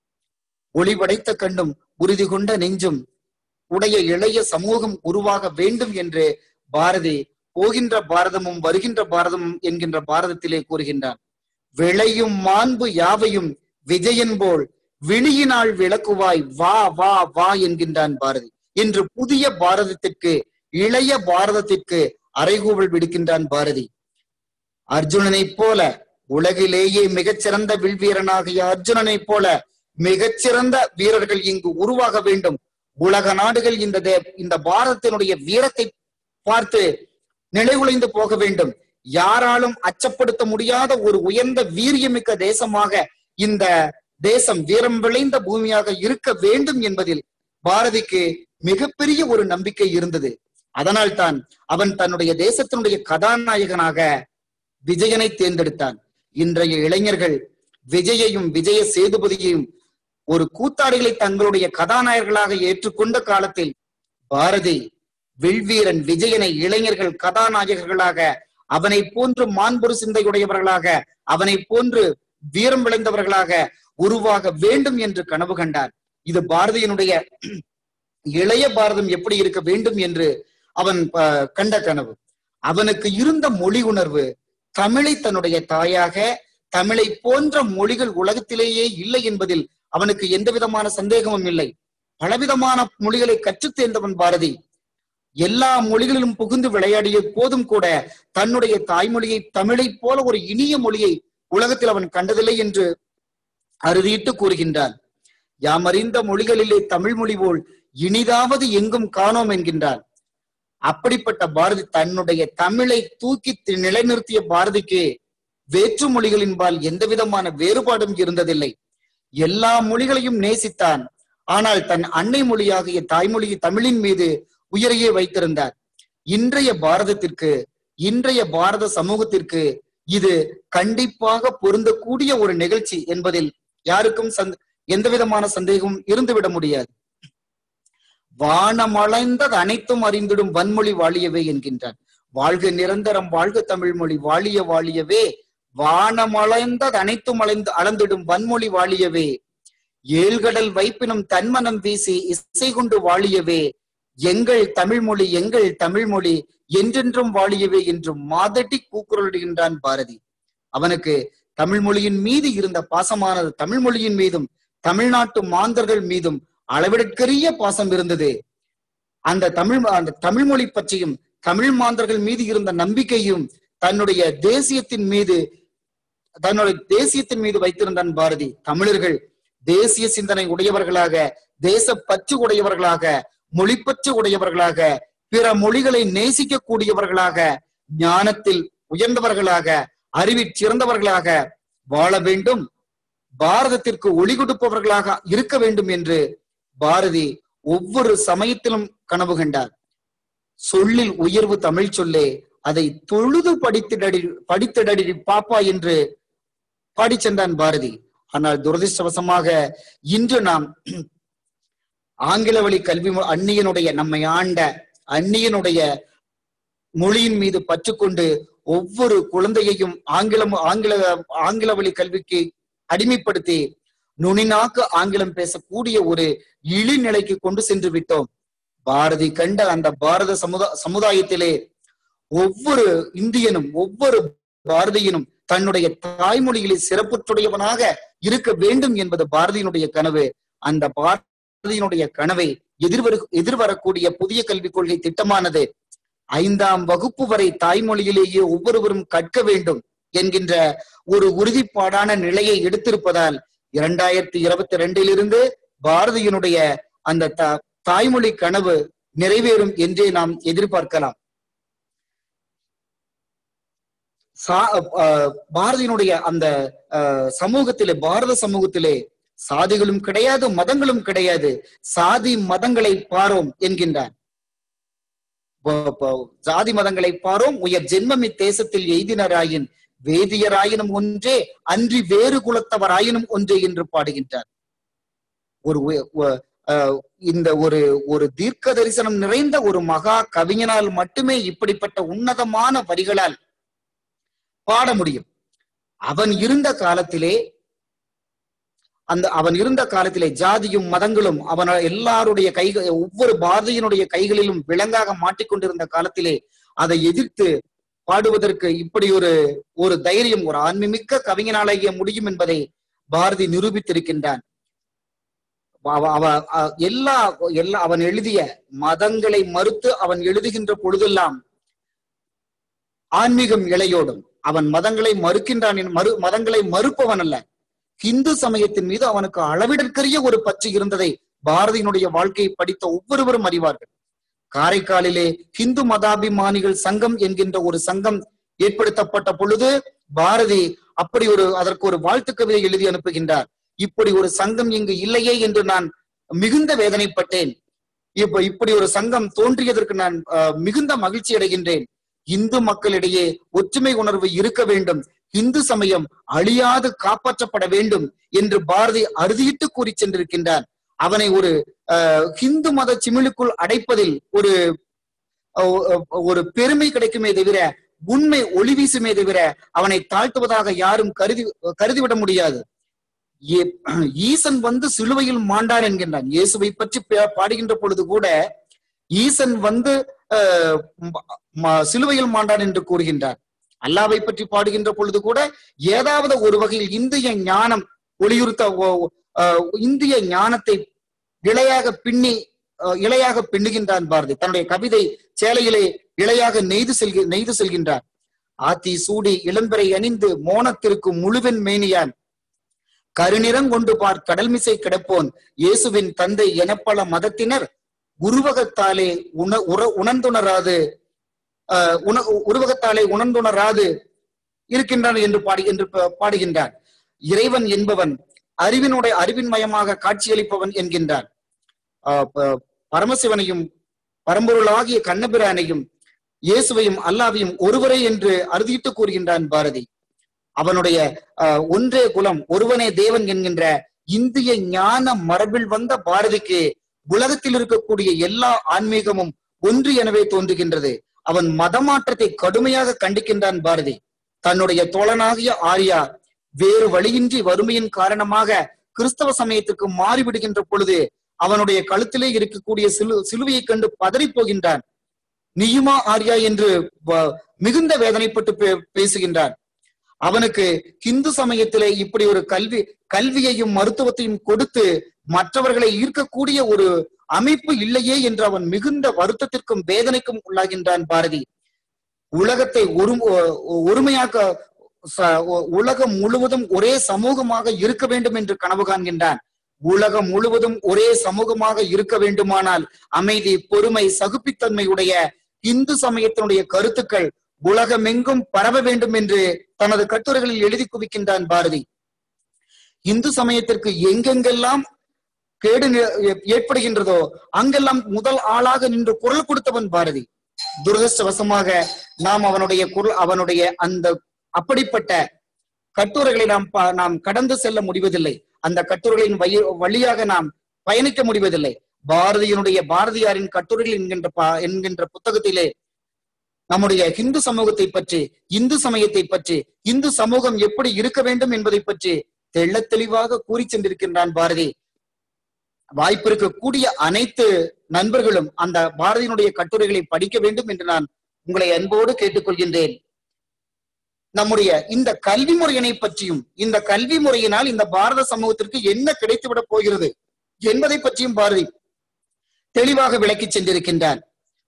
ஒளி படைத்த கண்ணும் உறுதி கொண்ட நெஞ்சும் உடைய இளைய சமூகம் உருவாக வேண்டும் என்று பாரதி போகின்ற பாரதமும் வருகின்ற பாரதமும் என்கின்ற பாரதத்திலே கூறுகின்றான். விளையும் மாண்பு யாவையும் விஜயன் போல் விழியினால் விளக்குவாய் வா வா வா என்கின்றான் பாரதி. இன்று புதிய பாரதத்திற்கு, இளைய பாரதத்திற்கு அறைகூவல் விடுக்கின்றான் பாரதி. அர்ஜுனனை போல, உலகிலேயே மிகச்சிறந்த வில்வீரனாகிய அர்ஜுனனை போல மிகச்சிறந்த வீரர்கள் இங்கு உருவாக வேண்டும். உலக நாடுகள் இந்த இந்த பாரதத்தினுடைய வீரத்தை பார்த்து நிலைகுலைந்து போக வேண்டும். யாராலும் அச்சப்படுத்த முடியாத ஒரு உயர்ந்த வீரியமிக்க தேசமாக இந்த தேசம் வீரம் விளைந்த பூமியாக இருக்க வேண்டும் என்பதில் பாரதிக்கு மிகப்பெரிய ஒரு நம்பிக்கை இருந்தது. அதனால் தான் அவன் தன்னுடைய தேசத்தினுடைய கதாநாயகனாக விஜயனை தேர்ந்தெடுத்தான். இன்றைய இளைஞர்கள் விஜயையும் விஜய சேதுபதியையும் ஒரு கூத்தாடிகளை தங்களுடைய கதாநாயகர்களாக ஏற்றுக்கொண்ட காலத்தில் பாரதி வில்வீரன் விஜயனை இளைஞர்கள் கதாநாயகர்களாக, அவனை போன்று மாண்பொரு சிந்தையுடையவர்களாக, அவனை போன்று வீரம் விளைந்தவர்களாக உருவாக வேண்டும் என்று கனவு கண்டார். இது பாரதியினுடைய இளைய பாரதம் எப்படி இருக்க வேண்டும் என்று அவன் கண்ட கனவு. அவனுக்கு இருந்த மொழி உணர்வு, தமிழை தன்னுடைய தாயாக, தமிழை போன்ற மொழிகள் உலகத்திலேயே இல்லை என்பதில் அவனுக்கு எந்த விதமான சந்தேகமும் இல்லை. பலவிதமான மொழிகளை கற்றுத் தேர்ந்தவன் பாரதி. எல்லா மொழிகளிலும் புகுந்து விளையாடிய போதும் கூட தன்னுடைய தாய்மொழியை, தமிழை போல ஒரு இனிய மொழியை உலகத்தில் அவன் கண்டதில்லை என்று அறுதியிட்டு கூறுகின்றான். யாமறிந்த மொழிகளிலே தமிழ் மொழி போல் இனிதாவது எங்கும் காணோம் என்கின்றான். அப்படிப்பட்ட பாரதி தன்னுடைய தமிழை தூக்கி நிலைநிறுத்திய பாரதிக்கு வேற்று மொழிகளின்பால் எந்த விதமான வேறுபாடும் இருந்ததில்லை. எல்லா மொழிகளையும் நேசித்தான். ஆனால் தன் அன்னை மொழியாகிய தாய்மொழி தமிழின் மீது உயிரையே வைத்திருந்தார். இன்றைய பாரதத்திற்கு, இன்றைய பாரத சமூகத்திற்கு இது கண்டிப்பாக பொருந்தக்கூடிய ஒரு நிகழ்ச்சி என்பதில் யாருக்கும் சந்த எந்த விதமான சந்தேகமும் இருந்துவிட முடியாது. வானமளைந்தது அனைத்தும் அறிந்திடும் வன்மொழி வாழியவே என்கின்றான். வாழ்க நிரந்தரம், வாழ்க தமிழ் மொழி வாழிய வாழியவே, வானமளைந்தது அனைத்தும் அலைந்து அளந்திடும் வன்மொழி வாழியவே, ஏழ்கடல் வைப்பினும் தன்மனம் வீசி இசை கொண்டு வாழியவே, எங்கள் தமிழ் மொழி எங்கள் தமிழ் மொழி என்றென்றும் வாழியவே என்று மாதட்டி கூக்குரலிடுகின்றான் பாரதி. அவனுக்கு தமிழ் மொழியின் மீது இருந்த பாசமானது தமிழ் மொழியின் மீதும் தமிழ்நாட்டு மாந்தர்கள் மீதும் அளவிடற்கரிய பாசம் இருந்தது. அந்த தமிழ் அந்த தமிழ் மொழி பற்றியும் தமிழ் மாந்தர்கள் மீது இருந்த நம்பிக்கையும் தன்னுடைய தேசியத்தின் மீது தன்னுடைய தேசியத்தின் மீது வைத்திருந்தான் பாரதி. தமிழர்கள் தேசிய சிந்தனை உடையவர்களாக, தேச பற்று உடையவர்களாக, மொழிப்பற்று உடையவர்களாக, பிற மொழிகளை நேசிக்க கூடியவர்களாக, ஞானத்தில் உயர்ந்தவர்களாக, அறிவில் சிறந்தவர்களாக வாழ வேண்டும், பாரதத்திற்கு ஒளி கொடுப்பவர்களாக இருக்க வேண்டும் என்று பாரதி ஒவ்வொரு சமயத்திலும் கனவு கண்டார். சொல்லில் உயர்வு தமிழ் சொல்லே, அதை தொழுது படித்திடடி படித்திடடி பாப்பா என்று பாடி சென்றான் பாரதி. ஆனால் துரதிருஷ்டவசமாக இன்று நாம் ஆங்கில வழி கல்வி அந்நியனுடைய நம்மை ஆண்ட அந்நியனுடைய மொழியின் மீது பற்று கொண்டு ஒவ்வொரு குழந்தையையும் ஆங்கிலம் ஆங்கில ஆங்கில வழி கல்விக்கு அடிமைப்படுத்தி நுனிநாக்கு ஆங்கிலம் பேசக்கூடிய ஒரு இழிநிலைக்கு கொண்டு சென்று விட்டோம். பாரதி கண்ட அந்த பாரத சமுதா சமுதாயத்திலே ஒவ்வொரு இந்தியனும் ஒவ்வொரு பாரதியனும் தன்னுடைய தாய்மொழியிலே சிறப்புடையவனாக இருக்க வேண்டும் என்பது பாரதியினுடைய கனவு. அந்த பாரதியினுடைய கனவை எதிர்வரு எதிர்வரக்கூடிய புதிய கல்விக் கொள்கை திட்டமானது ஐந்தாம் வகுப்பு வரை தாய்மொழியிலேயே ஒவ்வொருவரும் கற்க வேண்டும் என்கின்ற ஒரு உறுதிப்பாடான நிலையை எடுத்திருப்பதால் இரண்டாயிரத்தி இருபத்தி ரெண்டிலிருந்து பாரதியினுடைய அந்த த தாய்மொழி கனவு நிறைவேறும் என்றே நாம் எதிர்பார்க்கலாம். சா பாரதியினுடைய அந்த சமூகத்திலே, பாரத சமூகத்திலே சாதிகளும் கிடையாது, மதங்களும் கிடையாது. சாதி மதங்களை பாரோம் என்கின்றார். ஜாதி மதங்களை பாரோம் உயர் ஜென்மம் இத்தேசத்தில் எய்தினராயின் வேதியராயினும் ஒன்றே அன்றி வேறு குலத்தவராயினும் ஒன்றே என்று பாடுகின்றார். ஒரு இந்த ஒரு ஒரு தீர்க்க தரிசனம் நிறைந்த ஒரு மகா கவிஞனால் மட்டுமே இப்படிப்பட்ட உன்னதமான வரிகளால் பாட முடியும். அவன் இருந்த காலத்திலே அந்த அவன் இருந்த காலத்திலே ஜாதியும் மதங்களும் அவன் எல்லாருடைய கைகள், ஒவ்வொரு பாரதியினுடைய கைகளிலும் விலங்காக மாட்டிக்கொண்டிருந்த காலத்திலே அதை எதிர்த்து பாடுவதற்கு இப்படி ஒரு ஒரு தைரியம் ஒரு ஆன்மீமிக்க கவிஞனாலேயே முடியும் என்பதை பாரதி நிரூபித்திருக்கின்றான். அவ எல்லா எல்லா அவன் எழுதிய மதங்களை மறுத்து அவன் எழுதுகின்ற பொழுதெல்லாம் ஆன்மீகம் இளையோடும். அவன் மதங்களை மறுக்கின்றான், மறு மதங்களை மறுப்பவன் அல்ல. இந்து சமயத்தின் மீது அவனுக்கு அளவிடற்கரிய ஒரு பற்று இருந்ததை பாரதியினுடைய வாழ்க்கையை படித்த ஒவ்வொருவரும் அறிவார்கள். காரைக்காலிலே இந்து மதாபிமானிகள் சங்கம் என்கின்ற ஒரு சங்கம் ஏற்படுத்தப்பட்ட பொழுது பாரதி அப்படி ஒரு அதற்கு ஒரு வாழ்த்து கவிதை எழுதி அனுப்புகின்றார். இப்படி ஒரு சங்கம் இங்கு இல்லையே என்று நான் மிகுந்த வேதனைப்பட்டேன். இப்ப இப்படி ஒரு சங்கம் தோன்றியதற்கு நான் மிகுந்த மகிழ்ச்சி அடைகின்றேன். இந்து மக்களிடையே ஒற்றுமை உணர்வு இருக்க வேண்டும், இந்து சமயம் அழியாது காப்பாற்றப்பட வேண்டும் என்று பாரதி அறுதியிட்டு கூறி சென்றிருக்கின்றார். அவனை ஒரு அஹ் ஹிந்து மத சிமிழுக்குள் அடைப்பதில் ஒரு ஒரு பெருமை கிடைக்குமே தவிர, உண்மை ஒளி வீசுமே தவிர அவனை தாழ்த்துவதாக யாரும் கருதி கருதிவிட முடியாது. ஈசன் வந்து சிலுவையில் மாண்டான் என்கின்றான். இயேசுவை பற்றி பாடுகின்ற பொழுது கூட ஈசன் வந்து அஹ் சிலுவையில் மாண்டான் என்று கூறுகின்றார். அல்லாவை பற்றி பாடுகின்ற பொழுது கூட ஏதாவது ஒரு வகையில் இந்திய ஞானம் ஒளியுறுத்த இந்திய ஞானத்தை இளையாக பின்னி இளையாக பின்னுகின்றான் பாரதி. தன்னுடைய கவிதை சேலையிலே இளையாக நெய்து செல்கி நெய்து செல்கின்றார். ஆத்தி சூடி இளம்பெறை அணிந்து மோனத்திற்கும் முழுவெண் மேனியான் கருநிறம் கொண்டு பார் கடல்மிசை கிடப்போன் இயேசுவின் தந்தை எனப்பல மதத்தினர் உருவகத்தாலே உண உற உணர்ந்துணராது அஹ் உண உருவகத்தாலே உணர்ந்துணராது இருக்கின்றான் என்று பாடி என்று பாடுகின்றார். இறைவன் என்பவன் அறிவினுடைய அறிவின் மயமாக காட்சியளிப்பவன் என்கின்றார். ஆஹ் பரமசிவனையும் பரம்பொருளாகிய கண்ணபிரானையும் இயேசுவையும் அல்லாவையும் ஒருவரே என்று அறுதியிட்டு கூறுகின்றான் பாரதி. அவனுடைய அஹ் ஒன்றே குலம் ஒருவனே தேவன் என்கின்ற இந்திய ஞான மரபில் வந்த பாரதிக்கு உலகத்தில் இருக்கக்கூடிய எல்லா ஆன்மீகமும் ஒன்று எனவே தோன்றுகின்றது. அவன் மதமாற்றத்தை கடுமையாக கண்டிக்கின்றான் பாரதி. தன்னுடைய தோழனாகிய ஆர்யா வேறு வழியின்றி வறுமையின் காரணமாக கிறிஸ்தவ சமயத்துக்கு மாறிவிடுகின்ற பொழுது அவனுடைய கழுத்திலே இருக்கக்கூடிய சிலு சிலுவையை கண்டு பதறி போகின்றான். நீயுமா ஆர்யா என்று மிகுந்த வேதனைப்பட்டு பே பேசுகின்றான். அவனுக்கு இந்து சமயத்திலே இப்படி ஒரு கல்வி கல்வியையும் மருத்துவத்தையும் கொடுத்து மற்றவர்களை ஈர்க்கக்கூடிய ஒரு அமைப்பு இல்லையே என்று அவன் மிகுந்த வருத்தத்திற்கும் வேதனைக்கும் உள்ளாகின்றான் பாரதி. உலகத்தை ஒரு ஒருமையாக்க உலகம் முழுவதும் ஒரே சமூகமாக இருக்க வேண்டும் என்று கனவு காண்கின்றான். உலகம் முழுவதும் ஒரே சமூகமாக இருக்க வேண்டுமானால் அமைதி, பொறுமை, சகுப்பித்தன்மையுடைய இந்து சமயத்தினுடைய கருத்துக்கள் உலகமெங்கும் பரவ வேண்டும் என்று தனது கட்டுரைகளில் எழுதி குவிக்கின்றான் பாரதி. இந்து சமயத்திற்கு எங்கெங்கெல்லாம் கேடு ஏற்படுகின்றதோ அங்கெல்லாம் முதல் ஆளாக நின்று குரல் கொடுத்தவன் பாரதி. துரதிருஷ்டவசமாக நாம் அவனுடைய குரல் அவனுடைய அந்த அப்படிப்பட்ட கட்டுரைகளை நாம் நாம் கடந்து செல்ல முடிவதில்லை. அந்த கட்டுரைகளின் வழி வழியாக நாம் பயணிக்க முடிவதில்லை. பாரதியினுடைய பாரதியாரின் கட்டுரைகள் என்கின்ற என்கின்ற புத்தகத்திலே நம்முடைய இந்து சமூகத்தை பற்றி, இந்து சமயத்தை பற்றி, இந்து சமூகம் எப்படி இருக்க வேண்டும் என்பதை பற்றி தெள்ள தெளிவாக கூறி சென்றிருக்கின்றான் பாரதி. வாய்ப்பு இருக்கக்கூடிய அனைத்து நண்பர்களும் அந்த பாரதியினுடைய கட்டுரைகளை படிக்க வேண்டும் என்று நான் உங்களை அன்போடு கேட்டுக்கொள்கின்றேன். நம்முடைய இந்த கல்வி முறையினை பற்றியும், இந்த கல்வி முறையினால் இந்த பாரத சமூகத்திற்கு என்ன கிடைத்துவிடப் போகிறது என்பதை பற்றியும் பாரதி தெளிவாக விளக்கி சென்றிருக்கின்றார்.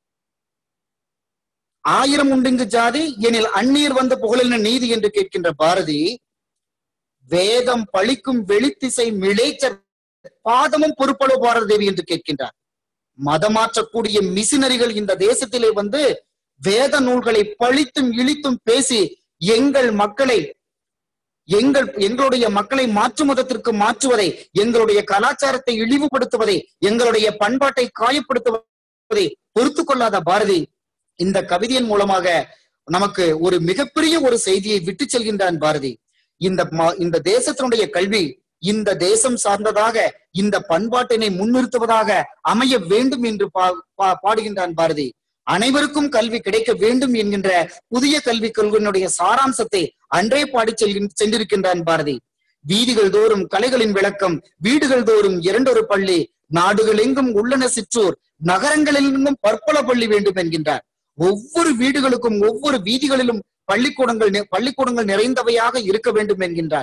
ஆயிரம் உண்டிங்கு ஜாதி எனில் அந்நீர் வந்த புகழின நீதி என்று கேட்கின்ற பாரதி, வேதம் பழிக்கும் வெளித்திசை மிளைச்ச பாதமும் பொறுப்பளவு பாரத தேவி என்று கேட்கின்றார். மதமாற்றக்கூடிய மிஷினரிகள் இந்த தேசத்திலே வந்து வேத நூல்களை பழித்தும் இழித்தும் பேசி எங்கள் மக்களை எங்கள் எங்களுடைய மக்களை மாற்று மதத்திற்கு மாற்றுவதை, எங்களுடைய கலாச்சாரத்தை இழிவுபடுத்துவதை, எங்களுடைய பண்பாட்டை காயப்படுத்துவதை பொறுத்து கொள்ளாத பாரதி இந்த கவிதையின் மூலமாக நமக்கு ஒரு மிகப்பெரிய ஒரு செய்தியை விட்டு செல்கின்றான். பாரதி இந்த இந்த தேசத்தினுடைய கல்வி இந்த தேசம் சார்ந்ததாக, இந்த பண்பாட்டினை முன்னிறுத்துவதாக அமைய வேண்டும் என்று பா பாடுகின்றான் பாரதி. அனைவருக்கும் கல்வி கிடைக்க வேண்டும் என்கின்ற புதிய கல்விக் கொள்கையினுடைய சாராம்சத்தை அன்றே பாடி சென்றிருக்கின்றான் பாரதி. வீதிகள் தோறும் கலைகளின் விளக்கம், வீடுகள் தோறும் இரண்டொரு பள்ளி, நாடுகள் எங்கும் உள்ளன சிற்றூர், நகரங்களெங்கும் பற்பல பள்ளி வேண்டும் என்கின்றார். ஒவ்வொரு வீடுகளுக்கும் ஒவ்வொரு வீதிகளிலும் பள்ளிக்கூடங்கள் பள்ளிக்கூடங்கள் நிறைந்தவையாக இருக்க வேண்டும் என்கின்றார்.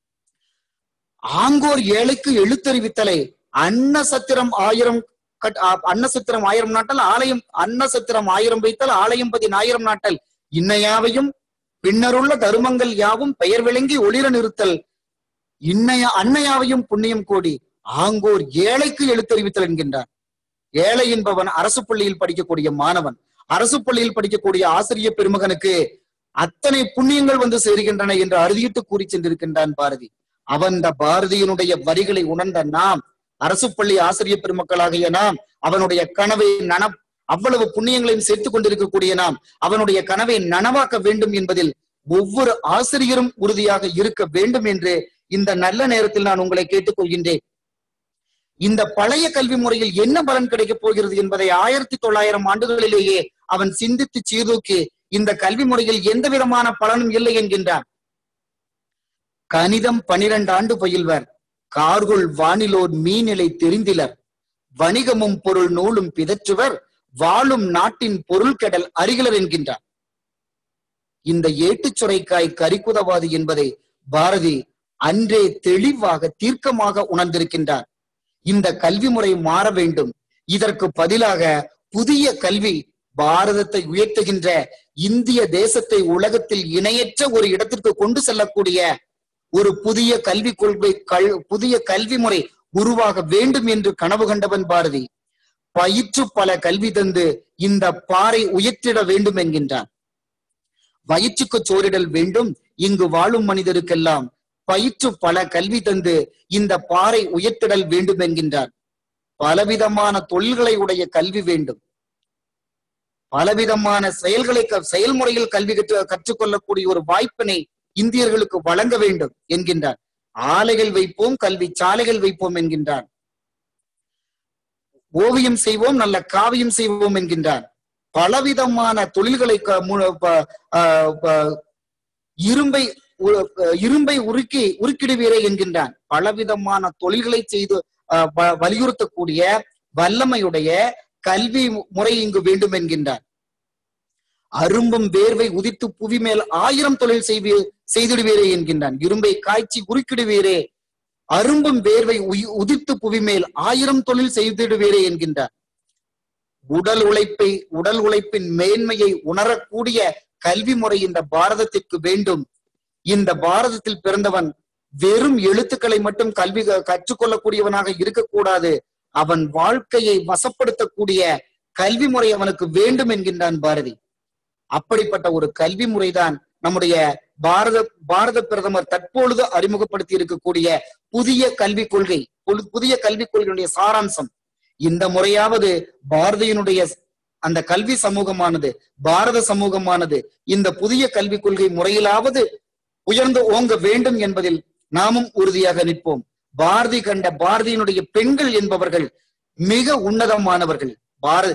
ஆங்கோர் ஏழைக்கு எழுத்தறிவித்தலை, அன்ன சத்திரம் ஆயிரம் அன்ன சத்திரம் ஆயிரம் நாட்டல் ஆலயம் அன்ன சத்திரம் ஆயிரம் வைத்தல் ஆலயம் பதின் ஆயிரம் நாட்டல், இன்னையாவையும் பின்னருள்ள தருமங்கள் யாவும் பெயர் விளங்கி ஒளிர நிறுத்தல், இன்னைய அன்னையாவையும் புண்ணியம் கோடி, ஆங்கோர் ஏழைக்கு எழுத்தறிவித்தல் என்கின்றார். ஏழை என்பவன் அரசு பள்ளியில் படிக்கக்கூடிய மாணவன், அரசு பள்ளியில் படிக்கக்கூடிய ஆசிரியர் பெருமகனுக்கு அத்தனை புண்ணியங்கள் வந்து சேருகின்றன என்று அறுதியிட்டு கூறி சென்றிருக்கின்றான் பாரதி. அவன் இந்த பாரதியினுடைய வரிகளை உணர்ந்த நாம், அரசு பள்ளி ஆசிரியர் பெருமக்களாகிய நாம், அவனுடைய கனவை நன அவ்வளவு புண்ணியங்களையும் சேர்த்துக் கொண்டிருக்கக்கூடிய நாம் அவனுடைய கனவை நனவாக்க வேண்டும் என்பதில் ஒவ்வொரு ஆசிரியரும் உறுதியாக இருக்க வேண்டும் என்று இந்த நல்ல நேரத்தில் நான் உங்களை கேட்டுக்கொள்கின்றேன். இந்த பழைய கல்வி முறையில் என்ன பலன் கிடைக்கப் போகிறது என்பதை ஆயிரத்தி தொள்ளாயிரம் ஆண்டுகளிலேயே அவன் சிந்தித்து சீர்தூக்கி இந்த கல்வி முறையில் எந்த விதமான பலனும் இல்லை என்கின்றான். கணிதம் பனிரெண்டு ஆண்டு பயில்வர், கார்குள் வானிலோர் மீனிலை தெரிந்திலர், வணிகமும் பொருள் நூலும் பிதற்றுவர், வாழும் நாட்டின் பொருள் கெடல் அறிகிலர் என்கின்றார். இந்த ஏட்டுச் சுரைக்காய் கரிக்குதவாது என்பதை பாரதி அன்றே தெளிவாக தீர்க்கமாக உணர்ந்திருக்கின்றார். இந்த கல்வி முறை மாற வேண்டும். இதற்கு பதிலாக புதிய கல்வி பாரதத்தை உயர்த்துகின்ற, இந்திய தேசத்தை உலகத்தில் இணையற்ற ஒரு இடத்திற்கு கொண்டு செல்லக்கூடிய ஒரு புதிய கல்வி கொள்கை கல் புதிய கல்வி முறை உருவாக வேண்டும் என்று கனவு கண்டவன் பாரதி. பயிற்று பல கல்வி தந்து இந்த பாறை உயர்த்திட வேண்டும் என்கின்றான். வயிற்றுக்கு சோறிடல் வேண்டும் இங்கு வாழும் மனிதருக்கெல்லாம், பயிற்று பல கல்வி தந்து இந்த பாறை உயர்த்திடல் வேண்டும் என்கின்றார். பலவிதமான தொழில்களை உடைய கல்வி வேண்டும், பலவிதமான செயல்களை செயல்முறையில் கல்வி கற்று கற்றுக்கொள்ளக்கூடிய ஒரு வாய்ப்பினை இந்தியர்களுக்கு வழங்க வேண்டும் என்கின்றார். ஆலைகள் வைப்போம், கல்வி சாலைகள் வைப்போம் என்கின்றார். ஓவியம் செய்வோம், நல்ல காவியம் செய்வோம் என்கின்றார். பலவிதமான தொழில்களை இரும்பை இரும்பை உருக்கி உருக்கிடுவீரே என்கின்றான். பலவிதமான தொழில்களை செய்து வலியுறுத்தக்கூடிய வல்லமையுடைய கல்வி முறை இங்கு வேண்டும் என்கின்றார். அரும்பும் வேர்வை உதித்து புவி மேல் ஆயிரம் தொழில் செய்வே செய்திடுவீரே என்கின்றான். இரும்பை காய்ச்சி உருக்கிடுவீரே, அரும்பும் வேர்வை உதித்து புவி மேல் ஆயிரம் தொழில் செய்திடுவீரே என்கின்றார். உடல் உழைப்பை உடல் உழைப்பின் மேன்மையை உணரக்கூடிய கல்வி முறை இந்த பாரதத்திற்கு வேண்டும். இந்த பாரதத்தில் பிறந்தவன் வெறும் எழுத்துக்களை மட்டும் கல்வி கற்றுக்கொள்ளக்கூடியவனாக இருக்கக்கூடாது, அவன் வாழ்க்கையை வசப்படுத்தக்கூடிய கல்வி முறை அவனுக்கு வேண்டும் என்கின்றான் பாரதி. அப்படிப்பட்ட ஒரு கல்வி முறைதான் நம்முடைய பாரத பாரத பிரதமர் தற்பொழுது அறிமுகப்படுத்தி இருக்கக்கூடிய புதிய கல்விக் கொள்கை. புதிய கல்விக் கொள்கையுடைய சாராம்சம் இந்த முறையாவது பாரதியினுடைய அந்த கல்வி சமூகமானது, பாரத சமூகமானது இந்த புதிய கல்விக் கொள்கை முறையிலாவது உயர்ந்து ஓங்க வேண்டும் என்பதில் நாமும் உறுதியாக நிற்போம். பாரதி கண்ட பாரதியினுடைய பெண்கள் என்பவர்கள் மிக உன்னதமானவர்கள். பாரத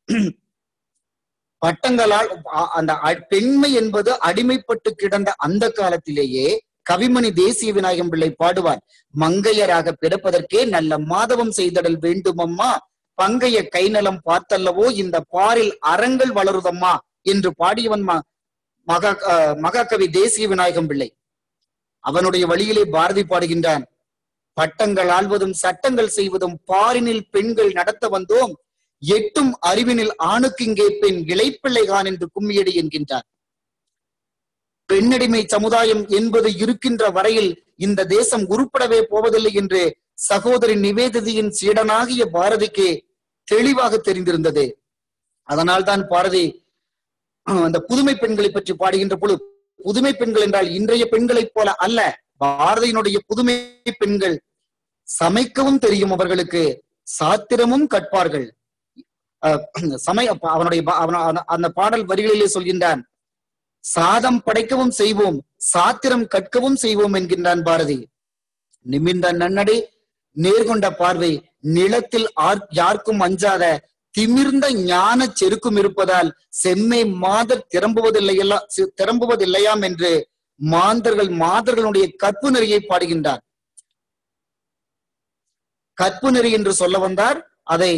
பட்டங்களால் அந்த பெண்மை என்பது அடிமைப்பட்டு கிடந்த அந்த காலத்திலேயே கவிமணி தேசிய விநாயகம் பிள்ளை பாடுவார். மங்கையராக பிறப்பதற்கே நல்ல மாதவம் செய்தடல் வேண்டுமம்மா, பங்கைய கை நலம் பார்த்தல்லவோ இந்த பாரில் அறங்கள் வளருதம்மா என்று பாடியவன் மகா மகாகவி தேசிய விநாயகம் பிள்ளை. அவனுடைய வழியிலே பாரதி பாடுகின்றான். பட்டங்கள் ஆள்வதும் சட்டங்கள் செய்வதும் பாரினில் பெண்கள் நடத்த வந்தோம், எட்டும் அறிவினில் ஆணுக்கு இங்கே பெண் இளைப்பிள்ளைகான் என்று கும்மியடி என்கின்றார். பெண்ணடிமை சமுதாயம் என்பது இருக்கின்ற வரையில் இந்த தேசம் உருப்படவே போவதில்லை என்று சகோதரி நிவேதியின் சீடனாகிய பாரதிக்கு தெளிவாக தெரிந்திருந்தது. அதனால் தான் பாரதி அந்த புதுமை பெண்களை பற்றி பாடுகின்ற பொழுது புதுமை பெண்கள் என்றால் இன்றைய பெண்களைப் போல அல்ல. பாரதியினுடைய புதுமை பெண்கள் சமைக்கவும் தெரியும், அவர்களுக்கு சாத்திரமும் கற்பார்கள். சமய அவனுடைய அந்த பாடல் வரிகளிலே சொல்கின்றான், சாதம் படைக்கவும் செய்வோம், சாத்திரம் கற்கவும் செய்வோம் என்கின்றான் பாரதி. நிமிர்ந்த நன்னடை, நேர்கொண்ட பார்வை, நிலத்தில் யாருக்கும் அஞ்சாத திமிர்ந்த ஞான செருக்கும் இருப்பதால் செம்மை மாதர் திரம்புவதில்லையெல்லாம் திரம்புவதில்லையாம் என்று மாந்தர்கள் மாதர்களுடைய கற்பு நெறியை பாடுகின்றார். கற்பு நெறி என்று சொல்ல வந்தார், அதை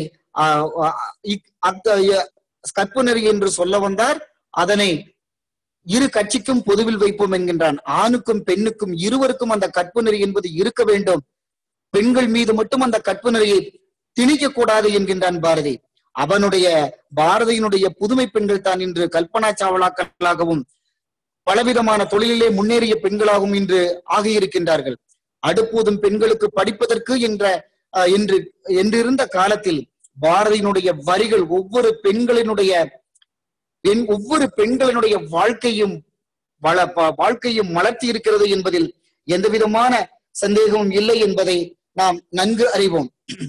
கற்பு நெறி என்று சொல்ல வந்தார் அதனை இரு கட்சிக்கும் பொதுவில் வைப்போம் என்கின்றான். ஆணுக்கும் பெண்ணுக்கும் இருவருக்கும் அந்த கற்பு நெறி என்பது இருக்க வேண்டும், பெண்கள் மீது மட்டும் அந்த கற்பு நெறியை திணிக்க கூடாது என்கின்றான் பாரதி. அவனுடைய பாரதியினுடைய புதுமை பெண்கள் தான் இன்று கல்பனா சாவலாக்களாகவும் பலவிதமான தொழிலிலே முன்னேறிய பெண்களாகவும் இன்று ஆகியிருக்கின்றார்கள். அடுப்போதும் பெண்களுக்கு படிப்பதற்கு என்ற என்று என்றிருந்த காலத்தில் பாரதியினுடைய வரிகள் ஒவ்வொரு பெண்களினுடைய ஒவ்வொரு பெண்களினுடைய வாழ்க்கையும் வள வாழ்க்கையும் மலர்த்தி இருக்கிறது என்பதில் எந்த விதமான சந்தேகமும் இல்லை என்பதை நாம் நன்கு அறிவோம்.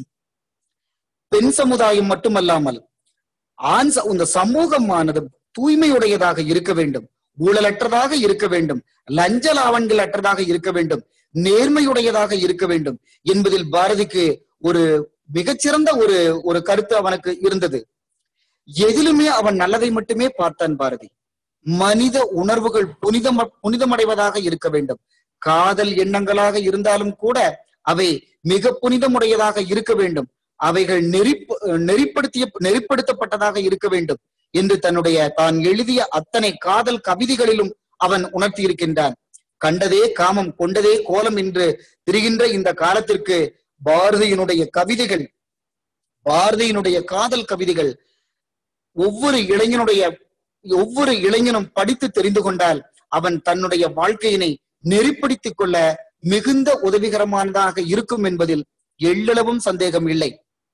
பெண் சமுதாயம் மட்டுமல்லாமல் ஆண் இந்த சமூகமானது தூய்மையுடையதாக இருக்க வேண்டும், ஊழலற்றதாக இருக்க வேண்டும், லஞ்ச லாவண்கள் அற்றதாக இருக்க வேண்டும், நேர்மையுடையதாக இருக்க வேண்டும் என்பதில் பாரதிக்கு ஒரு மிகச்சிறந்த ஒரு ஒரு கருத்து அவனுக்கு இருந்தது. எதிலுமே அவன் நல்லதை மட்டுமே பார்த்தான் பாரதி. மனித உணர்வுகள் புனிதம் புனிதமடைவதாக இருக்க வேண்டும். காதல் எண்ணங்களாக இருந்தாலும் கூட அவை மிக புனிதமுடையதாக இருக்க வேண்டும், அவைகள் நெறி நெறிப்படுத்திய நெறிப்படுத்தப்பட்டதாக இருக்க வேண்டும் என்று தன்னுடைய தான் எழுதிய அத்தனை காதல் கவிதைகளிலும் அவன் உணர்த்தி இருக்கின்றான். கண்டதே காமம் கொண்டதே கோலம் என்று திரிகின்ற இந்த காலத்திற்கு பாரதியினுடைய கவிதைகள், பாரதியினுடைய காதல் கவிதைகள் ஒவ்வொரு இளைஞனுடைய ஒவ்வொரு இளைஞனும் படித்து தெரிந்து கொண்டால் அவன் தன்னுடைய வாழ்க்கையினை நெறிப்படுத்திக் கொள்ள மிகுந்த உதவிகரமானதாக இருக்கும் என்பதில் எள்ளளவும் சந்தேகம் இல்லை.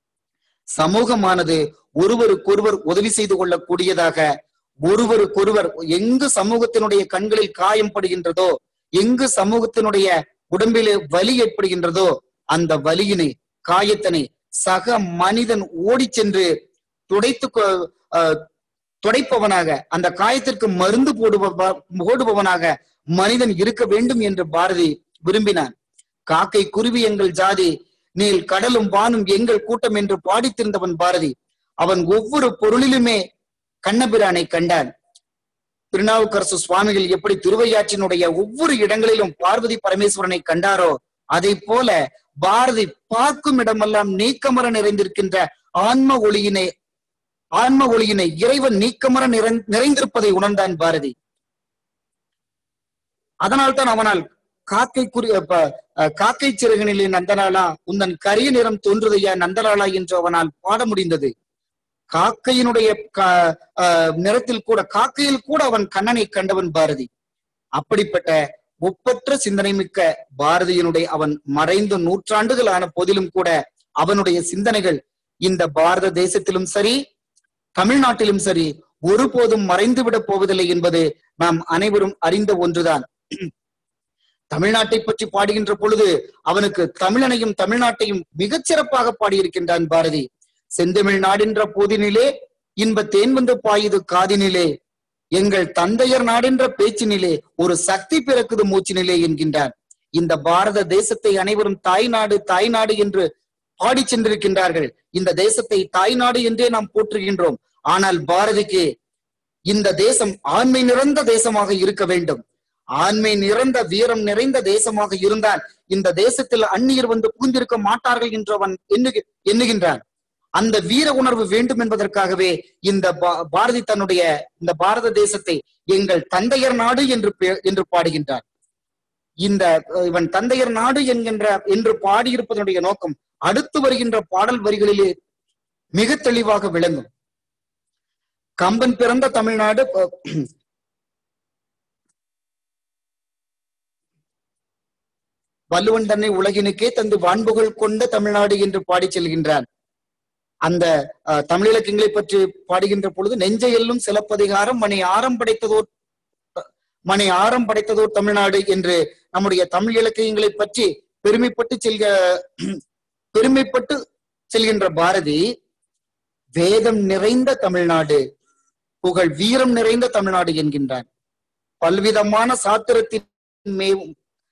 சமூகமானது ஒருவருக்கொருவர் உதவி செய்து கொள்ளக்கூடியதாக, ஒருவருக்கொருவர் எங்கு சமூகத்தினுடைய கண்களில் காயம் படுகின்றதோ, எங்கு சமூகத்தினுடைய உடம்பிலே வலி ஏற்படுகின்றதோ அந்த வலியினை காயத்தினை சக மனிதன் ஓடி சென்று துடைத்து துடைப்பவனாக, அந்த காயத்திற்கு மருந்து போடுபவ போடுபவனாக மனிதன் இருக்க வேண்டும் என்று பாரதி விரும்பினான். காக்கை குருவி எங்கள் ஜாதி, நீல் கடலும் வானும் எங்கள் கூட்டம் என்று பாடித்திருந்தவன் பாரதி. அவன் ஒவ்வொரு பொருளிலுமே கண்ணபிரானை கண்டான். திருநாவுக்கரசு சுவாமிகள் எப்படி திருவையாற்றினுடைய ஒவ்வொரு இடங்களிலும் பார்வதி பரமேஸ்வரனை கண்டாரோ அதை போல பாரதி பார்க்கும் இடமெல்லாம் நீக்கமர நிறைந்திருக்கின்ற ஆன்ம ஒளியினை ஆன்ம ஒளியினை இறைவன் நீக்கமர நிறை நிறைந்திருப்பதை உணர்ந்தான் பாரதி. அதனால்தான் அவனால் காக்கை குறி காக்கை சிறகனிலே நந்தலாலா உந்தன் கரிய நிறம் தோன்றுதையா நந்தலாலா என்று அவனால் பாட முடிந்தது. காக்கையினுடைய நிறத்தில் கூட, காக்கையில் கூட அவன் கண்ணனை கண்டவன் பாரதி. அப்படிப்பட்ட ஒப்பற்ற சிந்தனை மிக்க பாரதியினுடைய அவன் மறைந்த நூற்றாண்டுகள் ஆன போதிலும் கூட அவனுடைய சிந்தனைகள் இந்த பாரத தேசத்திலும் சரி தமிழ்நாட்டிலும் சரி ஒருபோதும் மறைந்துவிடப் போவதில்லை என்பது நாம் அனைவரும் அறிந்த ஒன்றுதான். தமிழ்நாட்டை பற்றி பாடுகின்ற பொழுது அவனுக்கு தமிழனையும் தமிழ்நாட்டையும் மிகச் சிறப்பாக பாடியிருக்கின்றான் பாரதி. செந்தமிழ் நாடென்ற போதினிலே இன்ப தேன் வந்து பாயுது காதினிலே, எங்கள் தந்தையர் நாடென்ற பேச்சினிலே ஒரு சக்தி பிறக்குது மூச்சினிலே என்கின்றார். இந்த பாரத தேசத்தை அனைவரும் தாய் நாடு தாய் நாடு என்று பாடி சென்றிருக்கின்றார்கள். இந்த தேசத்தை தாய் நாடு என்றே நாம் போற்றுகின்றோம். ஆனால் பாரதிக்கு இந்த தேசம் ஆண்மை நிறைந்த தேசமாக இருக்க வேண்டும், ஆண்மை நிறைந்த வீரம் நிறைந்த தேசமாக இருந்தால் இந்த தேசத்தில் அந்நியர் வந்து புகுந்திருக்க மாட்டார்கள் என்று அவன் எண்ணு எண்ணுகின்றான். அந்த வீர உணர்வு வேண்டும் என்பதற்காகவே இந்த பாரதி தன்னுடைய இந்த பாரத தேசத்தை எங்கள் தந்தையர் நாடு என்று என்று பாடுகின்றார். இந்த இவன் தந்தையர் நாடு என்கின்ற என்று பாடியிருப்பதனுடைய நோக்கம் அடுத்து வருகின்ற பாடல் வரிகளிலே மிக தெளிவாக விளங்கும். கம்பன் பிறந்த தமிழ்நாடு, வள்ளுவன் தன்னை உலகினுக்கே தந்து வான்புகள் கொண்ட தமிழ்நாடு என்று பாடி செல்கின்றான். அந்த தமிழிலக்கியங்களை பற்றி பாடுகின்ற பொழுது நெஞ்சையெல்லும் சிலப்பதிகாரம் மணி ஆரம் படைத்ததோர் மணி ஆரம் படைத்ததோர் தமிழ்நாடு என்று நம்முடைய தமிழ் இலக்கியங்களை பற்றி பெருமைப்பட்டு செல்க பெருமைப்பட்டு செல்கின்ற பாரதி வேதம் நிறைந்த தமிழ்நாடு, புகழ் வீரம் நிறைந்த தமிழ்நாடு என்கின்றார். பல்விதமான சாத்திரத்தின் மேவும்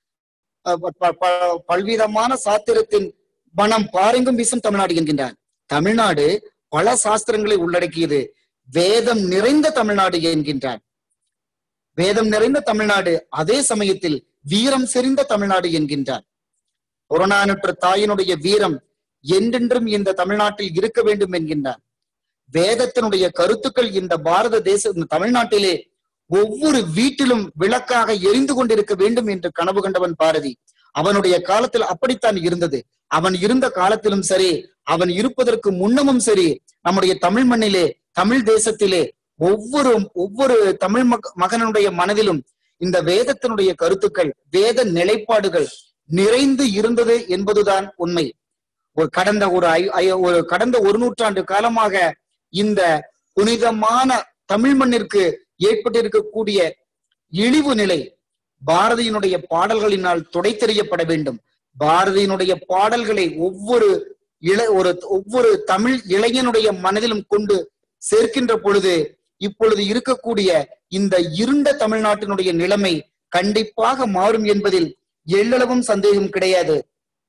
பல்விதமான சாத்திரத்தின் மனம் பாரெங்கும் வீசும் தமிழ்நாடு என்கின்றார். தமிழ்நாடு பல சாஸ்திரங்களை உள்ளடக்கியது, வேதம் நிறைந்த தமிழ்நாடு என்கின்றார். வேதம் நிறைந்த தமிழ்நாடு, அதே சமயத்தில் வீரம் செறிந்த தமிழ்நாடு என்கின்றார். புறநானூற்று தாயினுடைய வீரம் என்றென்றும் இந்த தமிழ்நாட்டில் இருக்க வேண்டும் என்கின்றார். வேதத்தினுடைய கருத்துக்கள் இந்த பாரத தேச இந்த தமிழ்நாட்டிலே ஒவ்வொரு வீட்டிலும் விளக்காக எரிந்து கொண்டிருக்க வேண்டும் என்று கனவு கண்டவன் பாரதி. அவனுடைய காலத்தில் அப்படித்தான் இருந்தது. அவன் இருந்த காலத்திலும் சரி, அவன் இருப்பதற்கு முன்னமும் சரி, நம்முடைய தமிழ் மண்ணிலே, தமிழ் தேசத்திலே ஒவ்வொரு ஒவ்வொரு தமிழ் மகனுடைய மனதிலும் இந்த வேதத்தினுடைய கருத்துக்கள், வேத நிலைப்பாடுகள் நிறைந்து இருந்தது என்பதுதான் உண்மை. ஒரு கடந்த ஒரு ஒரு கடந்த ஒரு நூற்றாண்டு காலமாக இந்த புனிதமான தமிழ் மண்ணிற்கு ஏற்பட்டிருக்கக்கூடிய இழிவு நிலை பாரதியினுடைய பாடல்களினால் துடைத்தெறியப்பட வேண்டும். பாரதியினுடைய பாடல்களை ஒவ்வொரு இள ஒரு ஒவ்வொரு தமிழ் இளைஞனுடைய மனதிலும் கொண்டு சேர்க்கின்ற பொழுது இப்பொழுது இருக்கக்கூடிய இந்த இருண்ட தமிழ்நாட்டினுடைய நிலைமை கண்டிப்பாக மாறும் என்பதில் எள்ளளவும் சந்தேகம் கிடையாது.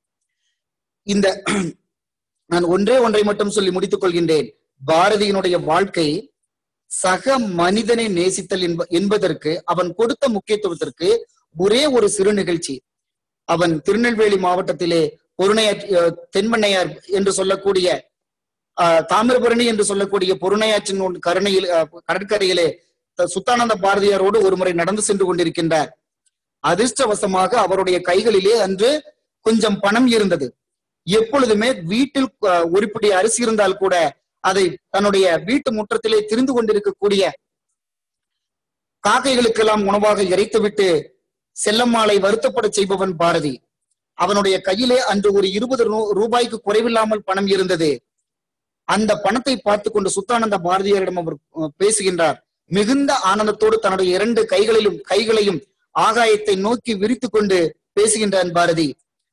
இந்த நான் ஒன்றே ஒன்றை மட்டும் சொல்லி முடித்துக் கொள்கின்றேன். பாரதியினுடைய வாழ்க்கை சக மனிதனை நேசித்தல் என்பதற்கு அவன் கொடுத்த முக்கியத்துவத்திற்கு ஒரே ஒரு சிறு நிகழ்ச்சி. அவன் திருநெல்வேலி மாவட்டத்திலே பொருணையாற் தென்மண்ணையார் என்று சொல்லக்கூடிய அஹ் தாமிரபரணி என்று சொல்லக்கூடிய பொருணையாற்றின் கருணையில் கடற்கரையிலே சுத்தானந்த பாரதியாரோடு ஒரு முறை நடந்து சென்று கொண்டிருக்கின்றார். அதிர்ஷ்டவசமாக அவருடைய கைகளிலே அன்று கொஞ்சம் பணம் இருந்தது. எப்பொழுதுமே வீட்டில் உருப்படி அரிசி இருந்தால் கூட அதை தன்னுடைய வீட்டு முற்றத்திலே திரிந்து கொண்டிருக்கக்கூடிய காக்கைகளுக்கெல்லாம் உணவாக இறைத்துவிட்டு செல்லம்மாளை வருத்தப்பட செய்பவன் பாரதி. அவனுடைய கையிலே அன்று ஒரு இருபது ரூபாய்க்கு குறைவில்லாமல் பணம் இருந்தது. அந்த பணத்தை பார்த்து கொண்டு சுத்தானந்த பாரதியாரிடம் அவர் பேசுகின்றார். மிகுந்த ஆனந்தத்தோடு தன்னுடைய இரண்டு கைகளிலும் கைகளையும் ஆகாயத்தை நோக்கி விரித்து கொண்டு பேசுகின்றான் பாரதி.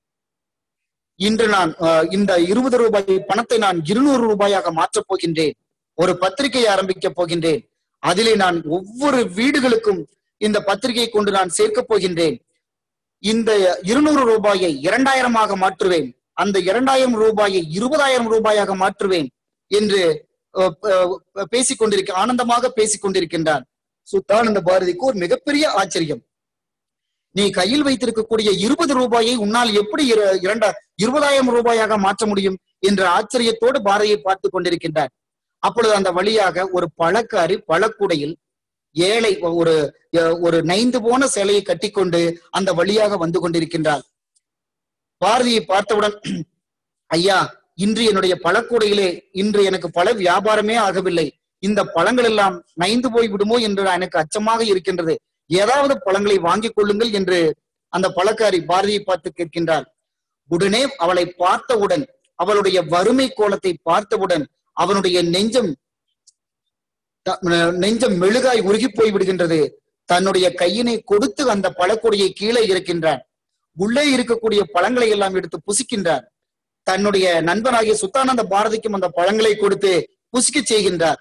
இன்று நான் இந்த இருபது ரூபாய் பணத்தை நான் இருநூறு ரூபாயாக மாற்றப் போகின்றேன். ஒரு பத்திரிகையை ஆரம்பிக்கப் போகின்றேன். அதிலே நான் ஒவ்வொரு வீடுகளுக்கும் இந்த பத்திரிகையை கொண்டு நான் சேர்க்கப் போகின்றேன். இந்த இருநூறு ரூபாயை இரண்டாயிரமாக மாற்றுவேன். அந்த இரண்டாயிரம் ரூபாயை இருபதாயிரம் ரூபாயாக மாற்றுவேன் என்று பேசிக் கொண்டிருக்க ஆனந்தமாக பேசிக் கொண்டிருக்கின்றான். சுத்தானந்த பாரதிக்கு ஒரு மிகப்பெரிய ஆச்சரியம். நீ கையில் வைத்திருக்கக்கூடிய இருபது ரூபாயை உன்னால் எப்படி இரண்டா இருபதாயிரம் ரூபாயாக மாற்ற முடியும் என்ற ஆச்சரியத்தோடு பாரதியை பார்த்து கொண்டிருக்கின்றார். அப்பொழுது அந்த வழியாக ஒரு பழக்காரி பழக்கூடையில் ஏழை ஒரு ஒரு நைந்து போன சேலையை கட்டிக்கொண்டு அந்த வழியாக வந்து கொண்டிருக்கின்றார். பாரதியை பார்த்தவுடன், ஐயா, இன்று என்னுடைய பழக்கூடையிலே இன்று எனக்கு பல வியாபாரமே ஆகவில்லை. இந்த பழங்கள் எல்லாம் நைந்து போய் விடுமோ என்று எனக்கு அச்சமாக இருக்கின்றது. ஏதாவது பழங்களை வாங்கிக் கொள்ளுங்கள் என்று அந்த பழக்காரி பாரதியை பார்த்து கேட்கின்றார். உடனே அவளை பார்த்தவுடன், அவளுடைய வறுமை கோலத்தை பார்த்தவுடன் அவனுடைய நெஞ்சம் நெஞ்சம் மெழுகாய் உருகி போய் விடுகின்றது. தன்னுடைய கையினை கொடுத்து அந்த பழக்கொடியை கீழே இறக்கின்றார். உள்ளே இருக்கக்கூடிய பழங்களை எல்லாம் எடுத்து புசிக்கின்றார். தன்னுடைய நண்பனாகிய சுத்தானந்த பாரதிக்கும் அந்த பழங்களை கொடுத்து புசிக்க செய்கின்றார்.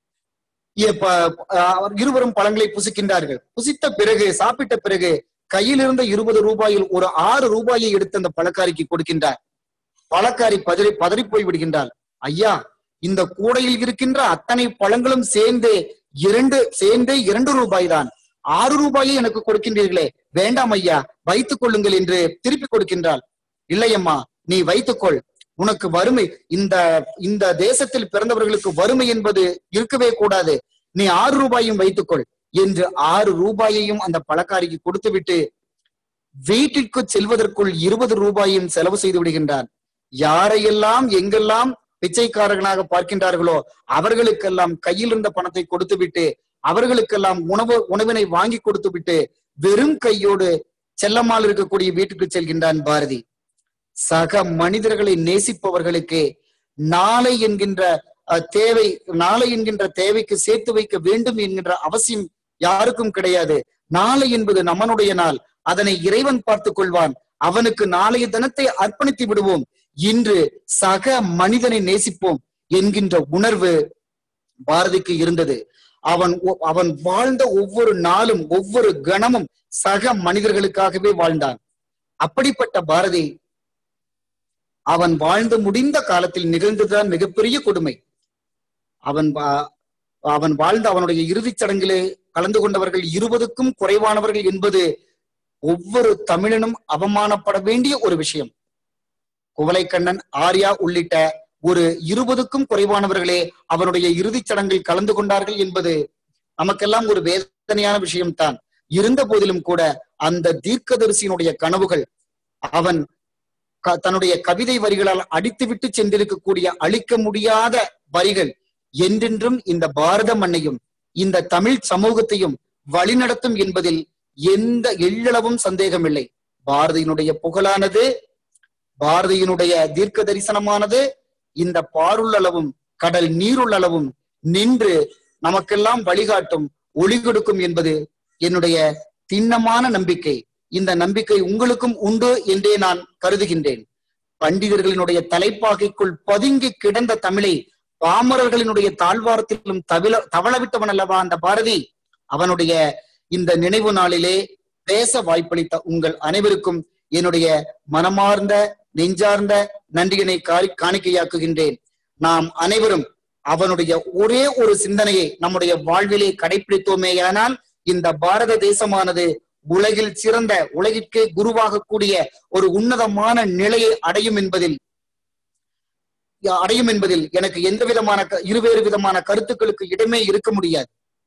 இருவரும் பழங்களை புசிக்கின்றார்கள். புசித்த பிறகு, சாப்பிட்ட பிறகு கையில் இருந்த இருபது ரூபாயில் ஒரு ஆறு ரூபாயை எடுத்து அந்த பழக்காரிக்கு கொடுக்கின்றார். பழக்காரி பதறி பதறி போய் விடுகின்றார். ஐயா, இந்த கூடையில் இருக்கின்ற அத்தனை பழங்களும் சேர்ந்து இரண்டு சேர்ந்தே இரண்டு ரூபாய் தான். ஆறு ரூபாயை எனக்கு கொடுக்கின்றீர்களே, வேண்டாம் ஐயா, வைத்துக் கொள்ளுங்கள் என்று திருப்பி கொடுக்கின்றாள். இல்லையம்மா, நீ வைத்துக்கொள். உனக்கு வறுமை, இந்த இந்த தேசத்தில் பிறந்தவர்களுக்கு வறுமை என்பது இருக்கவே கூடாது. நீ ஆறு ரூபாயும் வைத்துக்கொள் என்று ஆறு ரூபாயையும் அந்த பழக்காரிக்கு கொடுத்து விட்டு வீட்டிற்கு செல்வதற்குள் இருபது ரூபாயும் செலவு செய்து விடுகின்றான். யாரையெல்லாம் எங்கெல்லாம் பிச்சைக்காரர்களாக பார்க்கின்றார்களோ அவர்களுக்கெல்லாம் கையில் இருந்த பணத்தை கொடுத்து விட்டு, அவர்களுக்கெல்லாம் உணவு உணவினை வாங்கி கொடுத்து விட்டு வெறும் கையோடு செல்லம்மாள் இருக்கக்கூடிய வீட்டுக்கு செல்கின்றான் பாரதி. சக மனிதர்களை நேசிப்பவர்களுக்கு நாளை என்கின்ற தேவை நாளை என்கின்ற தேவைக்கு சேர்த்து வைக்க வேண்டும் என்கின்ற அவசியம் யாருக்கும் கிடையாது. நாளை என்பது நம்மனுடைய நாள், அதனை இறைவன் பார்த்துக் கொள்வான். அவனுக்கு நாளைய தினத்தை அர்ப்பணித்து விடுவோம். இன்று சக மனிதனை நேசிப்போம் என்கின்ற உணர்வு பாரதிக்கு இருந்தது. அவன் அவன் வாழ்ந்த ஒவ்வொரு நாளும் ஒவ்வொரு கணமும் சக மனிதர்களுக்காகவே வாழ்ந்தான். அப்படிப்பட்ட பாரதி அவன் வாழ்ந்து முடிந்த காலத்தில் நிகழ்ந்ததுதான் மிகப்பெரிய கொடுமை. அவன் அவன் வாழ்ந்த அவனுடைய இறுதிச் சடங்கிலே கலந்து கொண்டவர்கள் இருபதுக்கும் குறைவானவர்கள் என்பது ஒவ்வொரு தமிழனும் அவமானப்பட வேண்டிய ஒரு விஷயம். குவளைக்கண்ணன், ஆர்யா உள்ளிட்ட ஒரு இருபதுக்கும் குறைவானவர்களே அவருடைய இறுதிச் சடங்கில் கலந்து கொண்டார்கள் என்பது நமக்கெல்லாம் ஒரு வேதனையான விஷயம்தான். இருந்த போதிலும் கூட அந்த தீர்க்கதரிசியினுடைய கனவுகள், அவன் தன்னுடைய கவிதை வரிகளால் அடித்துவிட்டு சென்றிருக்கக்கூடிய அழிக்க முடியாத வரிகள் என்றென்றும் இந்த பாரத மண்ணையும் இந்த தமிழ் சமூகத்தையும் வழிநடத்தும் என்பதில் எந்த எள்ளளவும் சந்தேகமில்லை. பாரதியினுடைய புகழானது, பாரதியினுடைய தீர்க்க தரிசனமானது இந்த பாருள்ளளவும் கடல் நீருள்ளளவும் நின்று நமக்கெல்லாம் வழிகாட்டும், ஒளி கொடுக்கும் என்பது என்னுடைய திண்ணமான நம்பிக்கை. இந்த நம்பிக்கை உங்களுக்கும் உண்டு என்றே நான் கருதுகின்றேன். பண்டிதர்களினுடைய தலைப்பாகைக்குள் பதுங்கி கிடந்த தமிழை பாமரர்களினுடைய தாழ்வாரத்திலும் தவில தவளவிட்டவன் அல்லவா அந்த பாரதி. அவனுடைய இந்த நினைவு நாளிலே பேச வாய்ப்பளித்த உங்கள் அனைவருக்கும் என்னுடைய மனமார்ந்த நெஞ்சார்ந்த நன்றியினை காணிக்கையாக்குகின்றேன். நாம் அனைவரும் அவனுடைய ஒரே ஒரு சிந்தனையை நம்முடைய வாழ்விலே கடைபிடித்தோமேயானால் இந்த பாரத தேசமானது உலகில் சிறந்த, உலகிற்கே குருவாக கூடிய ஒரு உன்னதமான நிலையை அடையும் என்பதில் அடையும் என்பதில் எனக்கு எந்த விதமான இருவேறு விதமான கருத்துக்களுக்கு இடமே இருக்க முடியாது.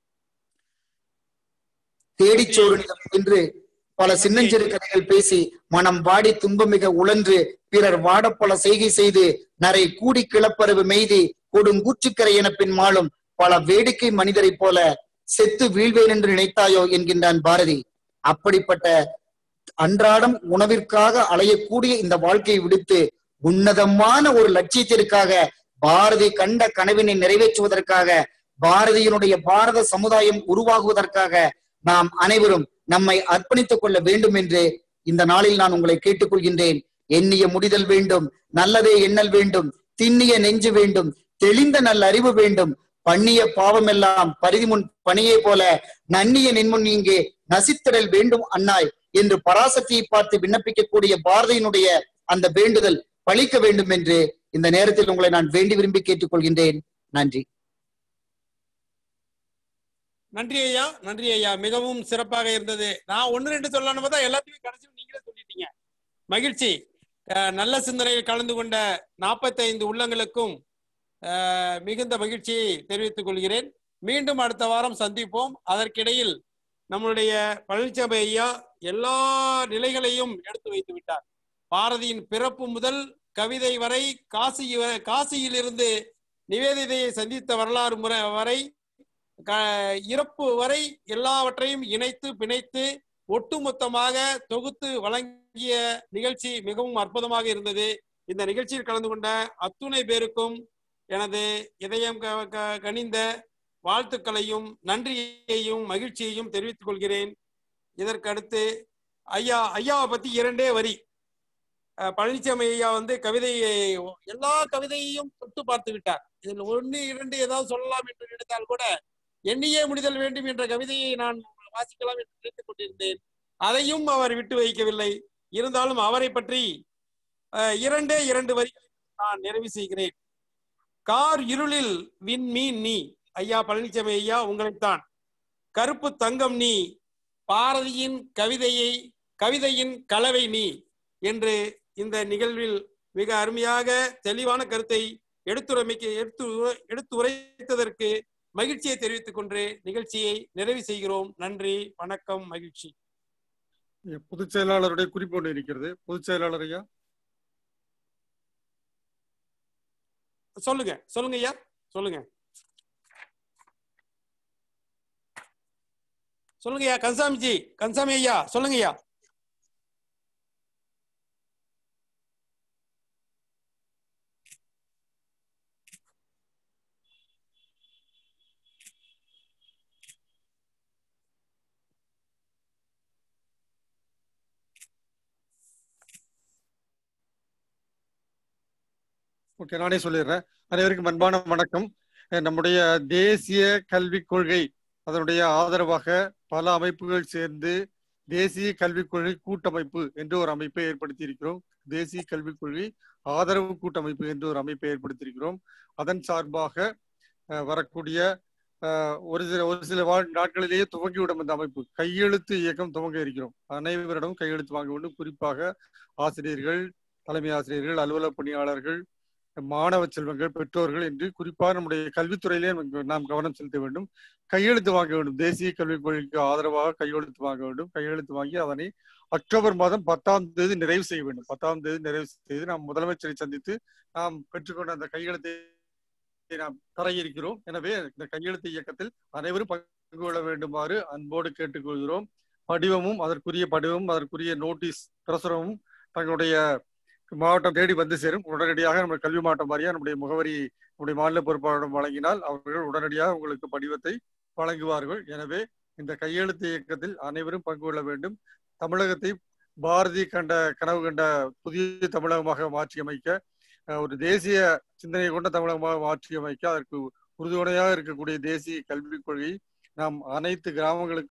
தேடிச்சோறுநிலம் என்று பல சின்னஞ்சிறு கதைகள் பேசி மனம் வாடி துன்பமிக உழன்று பிறர் வாடப்பல செய்கை செய்து நரை கூடி கிளப்பரவு மெய்தி கொடுங்கூற்றுக்கரை என பின் மாளும் பல வேடிக்கை மனிதரை போல செத்து வீழ்வேன் என்று நினைத்தாயோ என்கின்றான் பாரதி. அப்படிப்பட்ட அன்றாடம் உணவிற்காக அலையக்கூடிய இந்த வாழ்க்கையை விடுத்து உன்னதமான ஒரு லட்சியத்திற்காக, பாரதி கண்ட கனவினை நிறைவேற்றுவதற்காக, பாரதியினுடைய பாரத சமுதாயம் உருவாகுவதற்காக நாம் அனைவரும் நம்மை அர்ப்பணித்துக் கொள்ள வேண்டும் என்று இந்த நாளில் நான் உங்களை கேட்டுக்கொள்கின்றேன். எண்ணிய முடிதல் வேண்டும், நல்லதே எண்ணல் வேண்டும், திண்ணிய நெஞ்சு வேண்டும், தெளிந்த நல்ல அறிவு வேண்டும், பண்ணிய பாவமெல்லாம் பரிதிமுன் பணியை போல நன்னிய நின்முன் இங்கே நசித்திடல் வேண்டும் அண்ணாய் என்று பராசக்தியை பார்த்து விண்ணப்பிக்கக்கூடிய பாரதியினுடைய அந்த வேண்டுதல் பழிக்க வேண்டும் என்று இந்த நேரத்தில் உங்களை நான் வேண்டி விரும்பி கேட்டுக்கொள்கின்றேன். நன்றி. நன்றி ஐயா, நன்றி ஐயா. மிகவும் சிறப்பாக இருந்தது. நான் ஒன்னு ரெண்டு சொல்லலாம்னு பார்த்தா எல்லாத்தையும் கடைசியில் நீங்களே சொல்லிட்டீங்க. மகிழ்ச்சி. நல்ல சிந்தனையில் கலந்து கொண்ட நாற்பத்தி ஐந்து உள்ளங்களுக்கும் மிகுந்த மகிழ்ச்சியை தெரிவித்துக் கொள்கிறேன். மீண்டும் அடுத்த வாரம் சந்திப்போம். அதற்கிடையில் நம்மளுடைய பழனிசாமி ஐயா எல்லா நிலைகளையும் எடுத்து வைத்து விட்டார். பாரதியின் பிறப்பு முதல் கவிதை வரை, காசி காசியிலிருந்து நிவேதிதையை சந்தித்த வரலாறு முறை வரை, இறப்பு வரை எல்லாவற்றையும் இணைத்து பிணைத்து ஒட்டுமொத்தமாக தொகுத்து வழங்கிய நிகழ்ச்சி மிகவும் அற்புதமாக இருந்தது. இந்த நிகழ்ச்சியில் கலந்து கொண்ட அத்துணை பேருக்கும் எனது இதயம் கனிந்த வாழ்த்துக்களையும் நன்றியையும் மகிழ்ச்சியையும் தெரிவித்துக் கொள்கிறேன். இதற்கு அடுத்து ஐயா ஐயாவை பத்தி இரண்டே வரி. பழனிசாமி ஐயா வந்து கவிதையை எல்லா கவிதையையும் தொட்டு பார்த்து விட்டார். இதில் ஒன்று இரண்டு ஏதாவது சொல்லலாம் என்று நினைத்தால் கூட எண்ணியே முடிதல் வேண்டும் என்ற கவிதையை நான் வாசிக்கலாம் என்று நினைத்துக் கொண்டிருந்தேன். அதையும் அவர் விட்டு வைக்கவில்லை. இருந்தாலும் அவரை பற்றி இரண்டே இரண்டு வரிகளை நான் நிறைவு செய்கிறேன். கார் இருளில் விண்மீன் நீ, ஐயா பழனிசாமி ஐயா உங்களைத்தான். கருப்பு தங்கம் நீ, பாரதியின் கவிதையை கவிதையின் கலவை நீ என்று இந்த நிகழ்வில் மிக அருமையாக தெளிவான கருத்தை எடுத்துரைமைக்கு எடுத்து எடுத்து உரைத்ததற்கு மகிழ்ச்சியை தெரிவித்துக் கொண்டு நிகழ்ச்சியை நிறைவு செய்கிறோம். நன்றி, வணக்கம், மகிழ்ச்சி. பொதுச் செயலாளருடைய குறிப்பு ஒன்று இருக்கிறது. பொதுச் செயலாளர் ஐயா சொல்லுங்க. சொல்லுங்க ஐயா, சொல்லுங்க சொல்லுங்க ஐயா. கன்சாமிஜி, கன்சாமி ஐயா சொல்லுங்க ஐயா. ஓகே, நானே சொல்லிடுறேன். அனைவருக்கும் அன்பான வணக்கம். நம்முடைய தேசிய கல்விக் கொள்கை அதனுடைய ஆதரவாக பல அமைப்புகள் சேர்ந்து தேசிய கல்விக் கொள்கை கூட்டமைப்பு என்று ஒரு அமைப்பை ஏற்படுத்தி இருக்கிறோம். தேசிய கல்விக் கொள்கை ஆதரவு கூட்டமைப்பு என்று ஒரு அமைப்பை ஏற்படுத்தி இருக்கிறோம். அதன் சார்பாக வரக்கூடிய ஒரு சில ஒரு சில நாட்களிலேயே துவங்கிவிடும் இந்த அமைப்பு. கையெழுத்து இயக்கம் துவங்க இருக்கிறோம். அனைவரிடம் கையெழுத்து வாங்க வேண்டும். குறிப்பாக ஆசிரியர்கள், தலைமை ஆசிரியர்கள், அலுவலக பணியாளர்கள், மாணவ செல்வங்கள், பெற்றோர்கள் என்று குறிப்பாக நம்முடைய கல்வித்துறையிலே நாம் கவனம் செலுத்த வேண்டும். கையெழுத்து வாங்க வேண்டும். தேசிய கல்விக் கொள்கைக்கு ஆதரவாக கையெழுத்து வாங்க வேண்டும். கையெழுத்து வாங்கி அதனை அக்டோபர் மாதம் பத்தாம் தேதி நிறைவு செய்ய வேண்டும். பத்தாம் தேதி நிறைவு செய்து நாம் முதலமைச்சரை சந்தித்து நாம் பெற்றுக்கொண்ட அந்த கையெழுத்தை நாம் தர இருக்கிறோம். எனவே இந்த கையெழுத்து இயக்கத்தில் அனைவரும் பங்கு கொள்ள வேண்டுமாறு அன்போடு கேட்டுக்கொள்கிறோம். படிவமும் அதற்குரிய படிவமும் அதற்குரிய நோட்டீஸ் பிரசுரமும் தங்களுடைய மாவட்டம் தேடி வந்து சேரும். உடனடியாக நம்ம கல்வி மாவட்டம் வாரியாக நம்முடைய முகவரி நம்முடைய மாநில பொறுப்பாளரிடம் வழங்கினால் அவர்கள் உடனடியாக உங்களுக்கு படிவத்தை வழங்குவார்கள். எனவே இந்த கையெழுத்து இயக்கத்தில் அனைவரும் பங்கு கொள்ள வேண்டும். தமிழகத்தை பாரதி கண்ட கனவு கண்ட புதிய தமிழகமாக மாற்றியமைக்க, ஒரு தேசிய சிந்தனை கொண்ட தமிழகமாக மாற்றியமைக்க அதற்கு உறுதுணையாக இருக்கக்கூடிய தேசிய கல்விக் கொள்கை நாம் அனைத்து கிராமங்களுக்கு